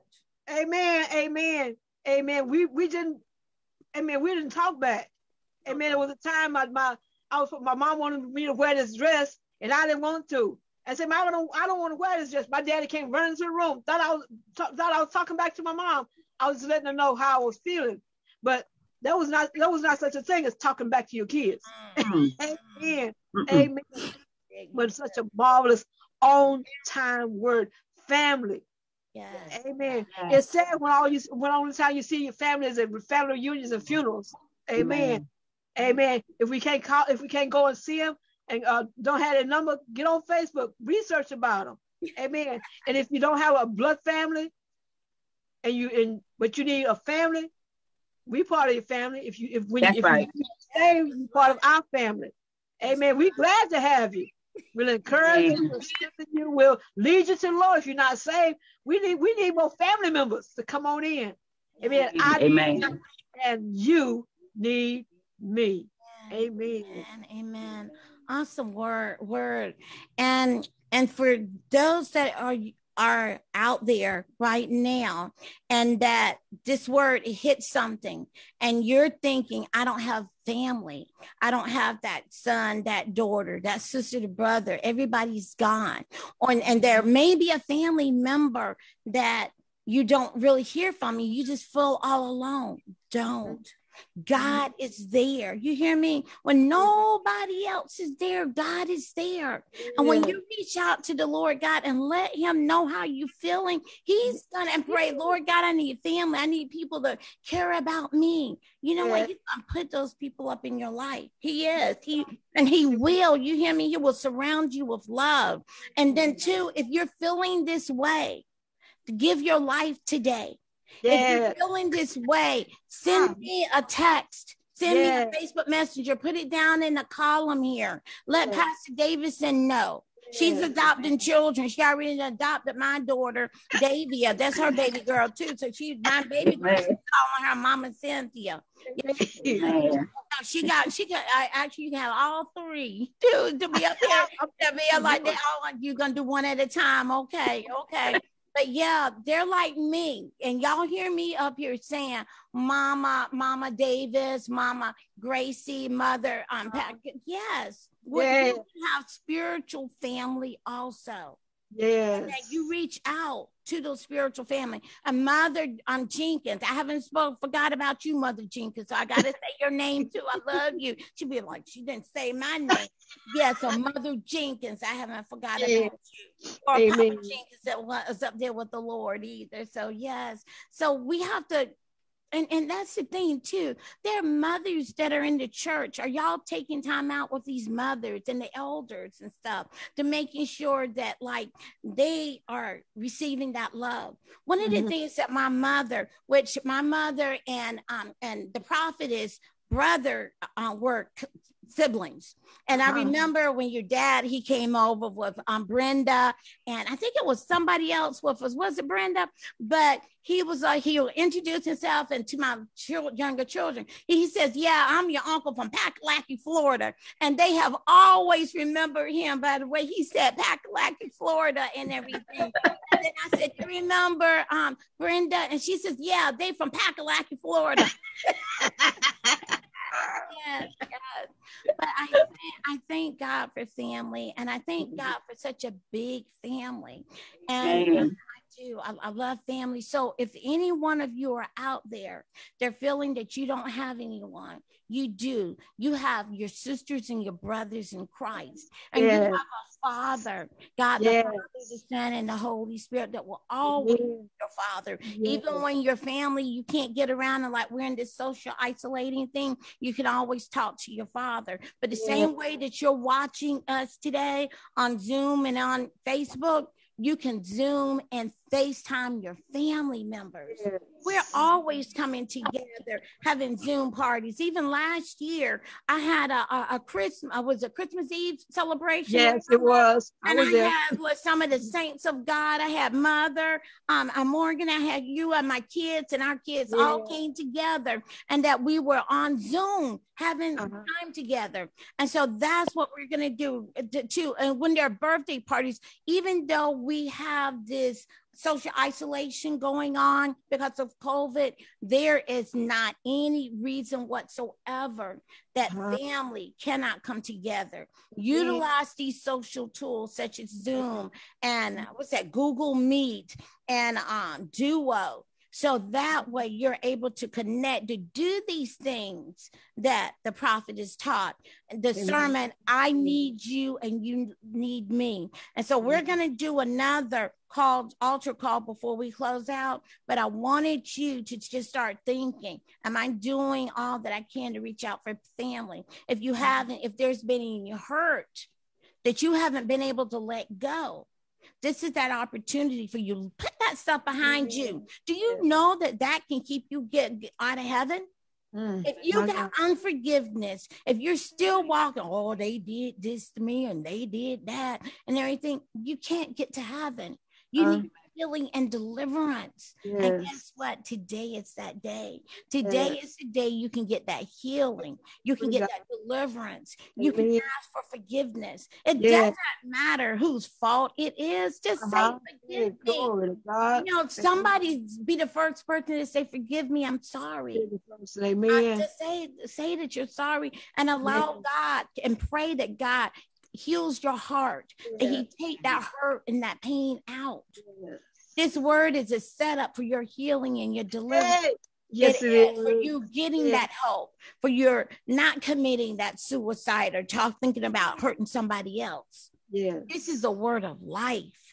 Amen. We didn't. Amen. We didn't talk back. Amen. It was a time my mom wanted me to wear this dress, and I didn't want to. I said, I don't want to wear this dress. My daddy came running into the room. Thought I was talking back to my mom. I was letting her know how I was feeling, but that was not such a thing as talking back to your kids. Amen. Amen. But such a marvelous on-time word, family. Yes. Amen. Yes. It's sad when only time you see your family is at family reunions and funerals. Amen. Amen. If we can't go and see them and don't have their number, get on Facebook, research about them. Amen. And if you don't have a blood family, but you need a family, we part of your family. If you stay, you part of our family. Amen. We're glad to have you. We'll encourage you, we'll strengthen you, we'll lead you to the Lord. If you're not saved, we need more family members to come on in. Amen. I need you, and you need me. Amen. Amen. Awesome word. And for those that are out there right now and that this word hits something and you're thinking, I don't have family. I don't have that son, that daughter, that sister, the brother. Everybody's gone. And there may be a family member that you don't really hear from. You just feel all alone. Don't. God is there. You hear me? When nobody else is there, God is there. And when you reach out to the Lord God and let him know how you're feeling, he's going to pray, Lord God, I need family. I need people to care about me. You know what? He's going to put those people up in your life. He is. He will. You hear me? He will surround you with love. And then too, if you're feeling this way, to give your life today. If you're feeling this way, send me a text. Send me a Facebook Messenger. Put it down in the column here. Let Pastor Davison know. She's adopting children. She already adopted my daughter, Davia. That's her baby girl, too. So she's my baby girl. She's calling her Mama Cynthia. She got I actually have all three to be up here. To be like that. Oh, you're going to do one at a time. Okay. But yeah, they're like me. And y'all hear me up here saying, Mama Davis, Mama Gracie, Mother yes. We have spiritual family also. Yes. And that you reach out to those spiritual family. And Mother Jenkins, I haven't forgot about you, Mother Jenkins. So I got to say your name too. I love you. She'd be like, she didn't say my name. Yes, so Mother Jenkins, I haven't forgot about you. Or Papa Jenkins that was up there with the Lord either. So yes. So we have to, and that's the thing too. There are mothers that are in the church. Are y'all taking time out with these mothers and the elders and stuff to making sure that like they are receiving that love? One of the things that my mother and the prophetess brother were siblings. And I remember when your dad, he came over with Brenda, and I think it was somebody else with us. Was it Brenda? But he was he'll introduce himself and to my younger children. He says, yeah, I'm your uncle from Packalaki, Florida. And they have always remembered him by the way he said Packalaki, Florida and everything. And then I said, you remember Brenda? And she says, yeah, they from Packalaki, Florida. Yes. But I thank God for family, and I thank God for such a big family. And I do. I love family. So if any one of you are out there, they're feeling that you don't have anyone, you do. You have your sisters and your brothers in Christ. And you have a Father, God, the Father, the Son, and the Holy Spirit that will always be your Father. Even when your family, you can't get around and like we're in this social isolating thing, you can always talk to your Father. But the same way that you're watching us today on Zoom and on Facebook, you can Zoom and FaceTime your family members. We're always coming together, having Zoom parties. Even last year, I had a Christmas Eve celebration. Yes, it was. I had some of the saints of God. I had Mother, Morgan. I had you and my kids, and our kids all came together, and that we were on Zoom having time together. And so that's what we're going to do too. And when there are birthday parties, even though we have this social isolation going on because of COVID, there is not any reason whatsoever that family cannot come together. Utilize these social tools such as Zoom and Google Meet and Duo. So that way you're able to connect, to do these things that the prophet is taught. The sermon, I need you and you need me. And so we're going to do another altar call before we close out. But I wanted you to just start thinking, am I doing all that I can to reach out for family? If you haven't, if there's been any hurt that you haven't been able to let go, this is that opportunity for you to put that stuff behind you. Do you know that can keep you get out of heaven? If you got unforgiveness, if you're still walking, oh, they did this to me and they did that and everything, you can't get to heaven. You need healing and deliverance. And guess what? Today is that day. Today is the day you can get that healing. You can get that deliverance. You can ask for forgiveness. It doesn't matter whose fault it is. Just say, forgive me. You know, somebody be the first person to say, forgive me, I'm sorry. Just say that you're sorry and allow God and pray that God heals your heart, that he take that hurt and that pain out. This word is a setup for your healing and your deliverance. Yes, it is. For you getting that hope, for your not committing that suicide or thinking about hurting somebody else. This is a word of life.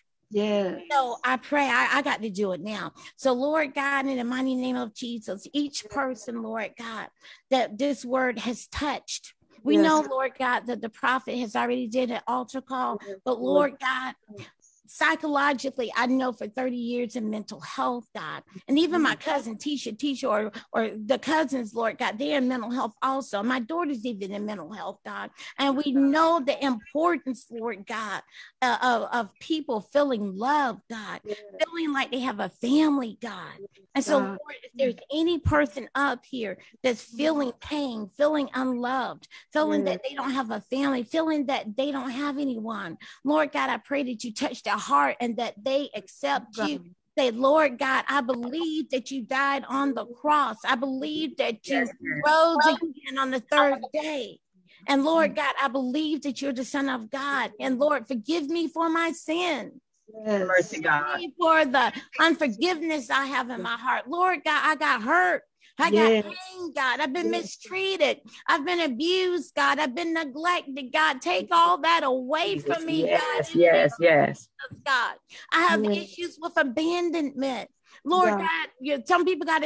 So I pray, I got to do it now. So Lord God, in the mighty name of Jesus, each person, Lord God, that this word has touched. We know, Lord God, that the prophet has already did an altar call, but Lord God, psychologically, I know for 30 years in mental health, God, and even my cousin Tisha, or the cousins, Lord God, they're in mental health also. My daughter's even in mental health, God, and we know the importance, Lord God, of people feeling loved, God, feeling like they have a family, God. And so, Lord, if there's any person up here that's feeling pain, feeling unloved, feeling that they don't have a family, feeling that they don't have anyone, Lord God, I pray that you touch their heart and that they accept you. Say, Lord God, I believe that you died on the cross. I believe that you rose again on the third day. And Lord God, I believe that you're the Son of God. And Lord, forgive me for my sins. Mercy, God. Forgive me for the unforgiveness I have in my heart. Lord God, I got hurt. I got pain, God. I've been mistreated. I've been abused, God. I've been neglected, God. Take all that away from me, God. Yes. God, I have issues with abandonment. Lord God, some people got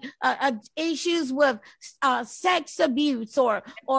issues with sex abuse or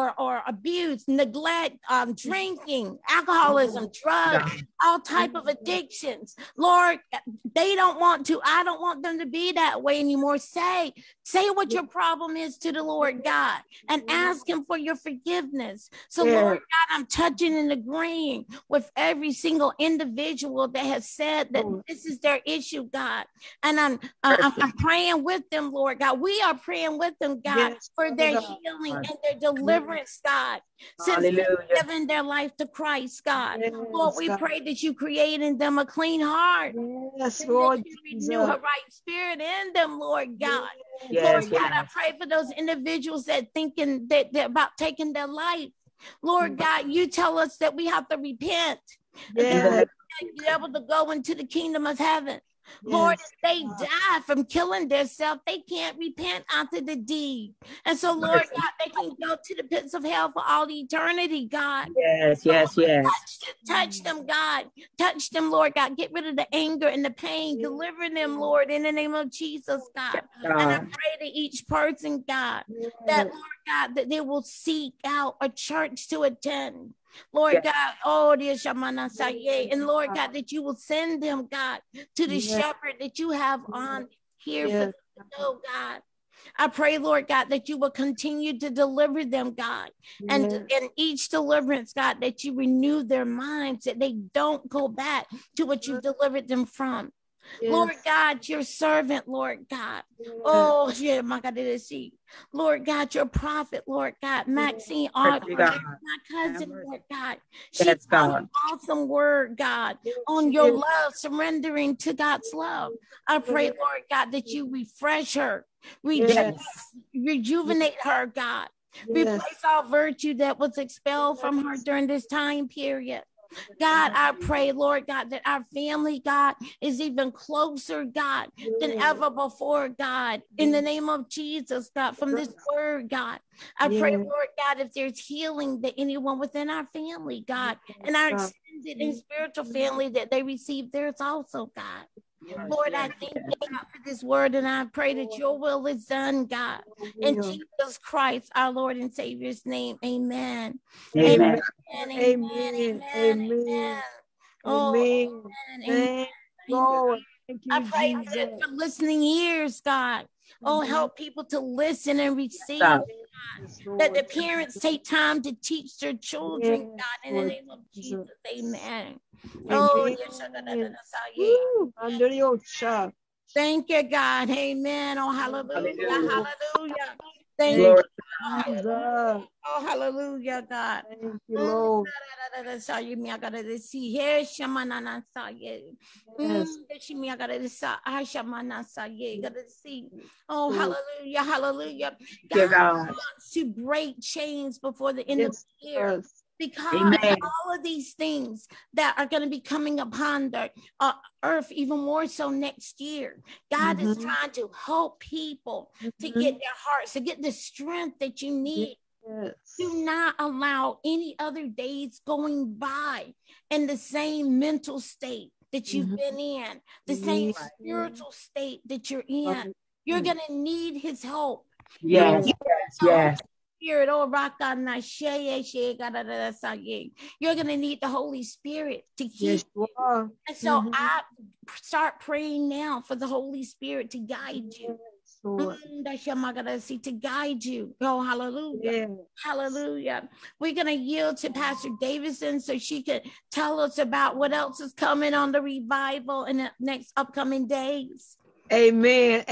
abuse, neglect, drinking, alcoholism, drugs, all type of addictions. Lord, they don't want to. I don't want them to be that way anymore. Say what your problem is to the Lord God and ask him for your forgiveness. So Lord God, I'm touching and agreeing with every single individual that has said that this is their issue, God. And I'm praying with them, Lord God. We are praying with them, God, for their healing and their deliverance, God. Since they've given their life to Christ, God. Lord, we pray that you create in them a clean heart. Yes, Lord. That you renew a right spirit in them, Lord God. Lord God, I pray for those individuals that thinking that they're about taking their life. Lord God, you tell us that we have to repent. Be able to go into the kingdom of heaven. Lord, if they die from killing themselves, they can't repent after the deed. And so, Lord God, they can go to the pits of hell for all eternity, God. Yes. Touch them, God. Touch them, Lord God. Get rid of the anger and the pain. Deliver them, Lord, in the name of Jesus, God. And I pray to each person, God, that, Lord God, that they will seek out a church to attend. Lord God, oh, dear Shamana Saye, and Lord God, that you will send them, God, to the shepherd that you have on here for them to know, God. I pray, Lord God, that you will continue to deliver them, God, and in each deliverance, God, that you renew their minds, that they don't go back to what you've delivered them from. Lord God, your servant, Lord God. Oh, yeah, my God, did it see? Lord God, your prophet, Lord God, Maxine Arthur, my cousin, Lord God. She has an awesome word, God, on your love, surrendering to God's love. I pray, Lord God, that you refresh her, rejuvenate her, God. Replace all virtue that was expelled from her during this time period. God, I pray, Lord God, that our family, God, is even closer, God, than ever before, God. In the name of Jesus, God, from this word, God, I pray, Lord God, if there's healing that anyone within our family, God, and our extended and spiritual family, that they receive theirs also, God. Lord, I thank you, God, for this word, and I pray that your will is done, God. In Jesus Christ, our Lord and Savior's name, amen. Amen. Amen. Oh, amen. Lord. I pray that for listening ears, God. Oh, help people to listen and receive, God. That the parents take time to teach their children, God, in the name of Jesus. Amen. Oh, thank you, God. Amen. Oh, hallelujah. Hallelujah. Thank you. Oh, hallelujah, God. Thank you, Lord. Oh, hallelujah, hallelujah. God wants to break chains before the end of the year. Because all of these things that are going to be coming upon the earth, even more so next year, God is trying to help people to get their hearts, to get the strength that you need. Do not allow any other days going by in the same mental state that you've been in, the same spiritual state that you're in. You're going to need his help. Yes. Spirit, you're going to need the Holy Spirit to keep you. And so I start praying now for the Holy Spirit to guide you. To guide you. Oh, hallelujah. Hallelujah. We're going to yield to Pastor Davidson so she could tell us about what else is coming on the revival in the next upcoming days. Amen.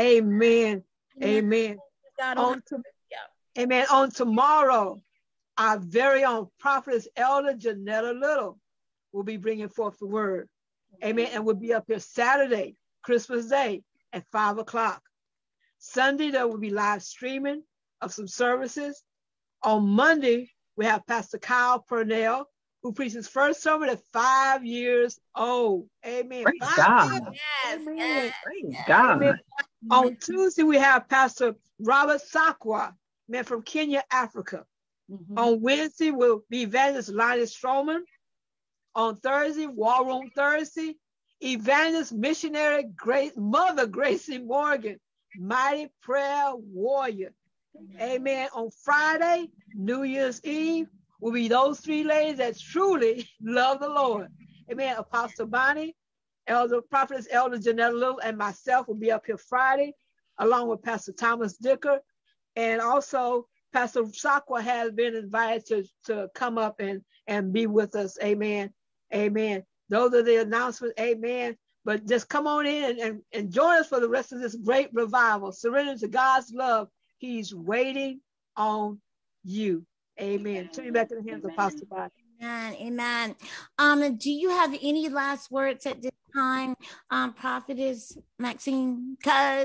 Amen. On tomorrow, our very own prophetess Elder Janetta Little will be bringing forth the word. Amen. And we'll be up here Saturday, Christmas Day at 5:00. Sunday, there will be live streaming of some services. On Monday, we have Pastor Kyle Purnell, who preaches first sermon at 5 years old. Amen. Praise God. Amen. Praise God. Amen. On Tuesday, we have Pastor Robert Sakwa, man from Kenya, Africa. On Wednesday, will be Evangelist Linus Stroman. On Thursday, War Room Thursday, Evangelist Missionary Mother Gracie Morgan, Mighty Prayer Warrior. Amen. On Friday, New Year's Eve, will be those three ladies that truly love the Lord. Amen. Apostle Bonnie, Prophetess Elder Janetta Little, and myself will be up here Friday, along with Pastor Thomas Dicker. And also, Pastor Sakwa has been invited to come up and be with us. Amen. Amen. Those are the announcements. Amen. But just come on in and join us for the rest of this great revival. Surrender to God's love. He's waiting on you. Amen. Turn you back to the hands of Apostle Bonnie. Amen. Do you have any last words at this time, Prophetess Maxine?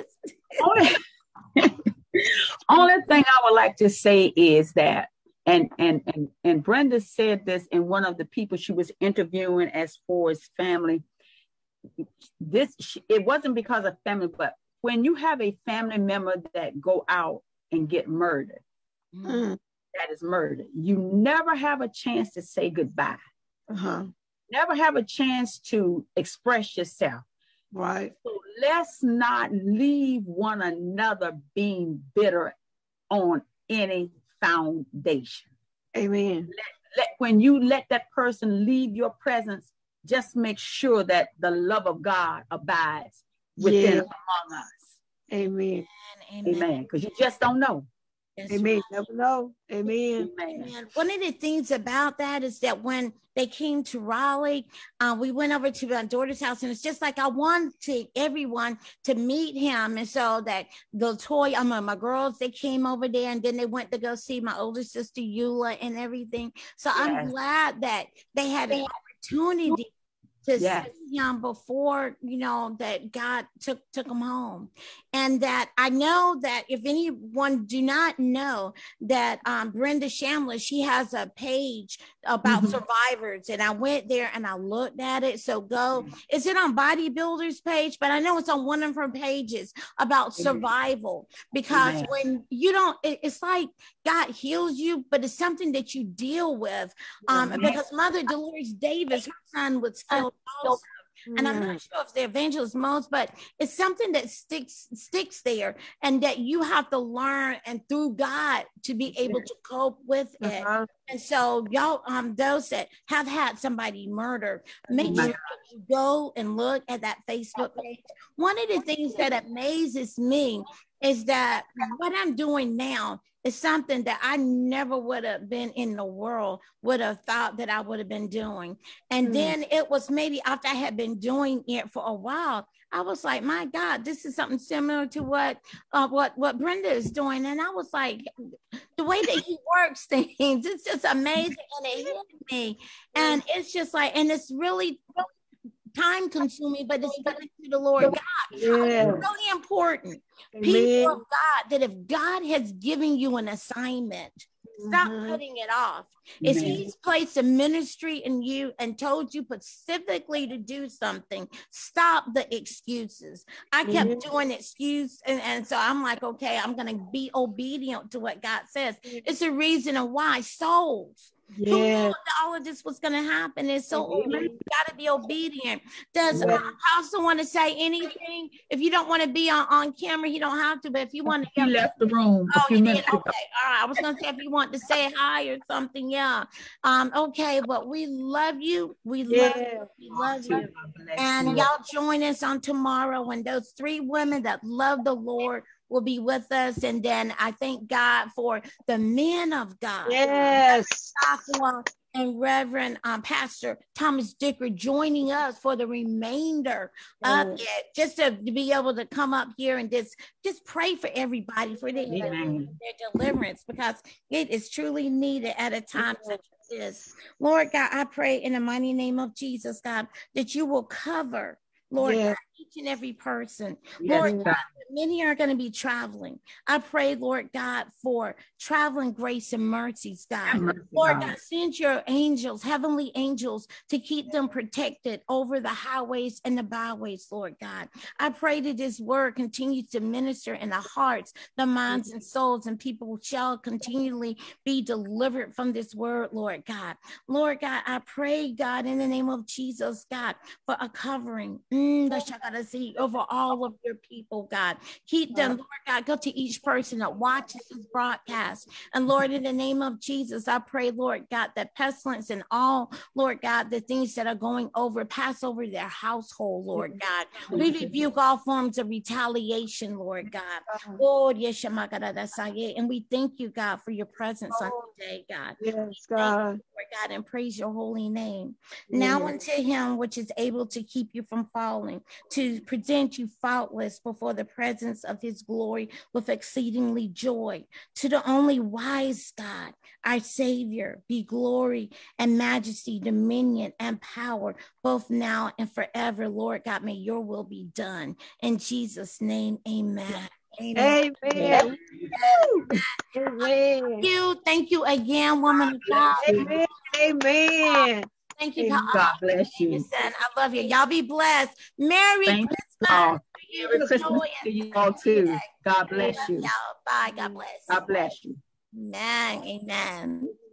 Only thing I would like to say is that, and Brenda said this in one of the people she was interviewing as for his family. it wasn't because of family, but when you have a family member that go out and get murdered, that is murder, you never have a chance to say goodbye. Never have a chance to express yourself. Right. So let's not leave one another being bitter on any foundation. Amen. When you let that person leave your presence, just make sure that the love of God abides within among us. Amen. Amen. Because you just don't know. That's Amen. Never know. Amen. And one of the things about that is that when they came to Raleigh, we went over to my daughter's house, and it's just like I wanted everyone to meet him. And so that my girls, they came over there, and then they went to go see my older sister Eula and everything. So I'm glad that they had an opportunity to see him before, that God took him home. And that I know that if anyone do not know that Brenda Shamler, she has a page about survivors, and I went there and I looked at it. So is it on Bodybuilder's page? But I know it's on one of her pages about survival, because when you don't, it's like God heals you, but it's something that you deal with. Because Mother Dolores Davis, her son was killed also. And I'm not sure if the Evangelist Mose, but it's something that sticks there, and that you have to learn and through God to be able to cope with it. And so y'all, those that have had somebody murdered, make sure that you go and look at that Facebook page. One of the things that amazes me is that what I'm doing now is something that I never would have been in the world would have thought that I would have been doing. And then it was maybe after I had been doing it for a while, I was like, my God, this is something similar to what Brenda is doing. And I was like, the way that he works things, it's just amazing. And it hit me. And it's just like, and it's really time consuming, but it's given to the Lord God. It's really important, people of God, that if God has given you an assignment, stop putting it off. If he's placed a ministry in you and told you specifically to do something, stop the excuses. I kept doing excuse, and so I'm like, okay, I'm going to be obedient to what God says. It's a reason why souls. Who knew that all of this was going to happen? And so you got to be obedient. Does Apostle want to say anything? If you don't want to be on camera, you don't have to. But if you want to, he left the room. Oh, you did. Okay, all right. I was going to say if you want to say hi or something, okay. But we love you. We love you. We love you. And y'all join us on tomorrow when those 3 women that love the Lord will be with us. And then I thank God for the men of God. Yes. Joshua and Reverend Pastor Thomas Dicker joining us for the remainder of it, just to be able to come up here and just pray for everybody, for their deliverance, because it is truly needed at a time such as this. Lord God, I pray in the mighty name of Jesus, God, that you will cover, Lord God, each and every person. Lord God, many are going to be traveling. I pray, Lord God, for traveling grace and mercies, God. Lord God, send your angels, heavenly angels, to keep them protected over the highways and the byways, Lord God. I pray that this word continues to minister in the hearts, the minds, and souls, and people shall continually be delivered from this word, Lord God. Lord God, I pray, God, in the name of Jesus, God, for a covering over all of your people, God. Keep them, Lord God. Go to each person that watches this broadcast. And Lord, in the name of Jesus, I pray, Lord God, that pestilence and all, Lord God, the things that are going over, pass over their household, Lord God. We rebuke all forms of retaliation, Lord God. Lord, and we thank you, God, for your presence on today, God. Yes, God. Lord God, and praise your holy name. Now unto him which is able to keep you from falling, to present you faultless before the presence of his glory with exceedingly joy. To the only wise God, our Savior, be glory and majesty, dominion and power, both now and forever. Lord God, may your will be done. In Jesus' name, amen. Amen. Amen. Amen. Thank you again, woman of God. Amen. Amen. Thank you. God bless you. I love you. Y'all be blessed. Merry Thank Christmas. you all. Merry Christmas to you all too. God bless you. Y'all. Bye. God bless. God bless you. Amen. Amen.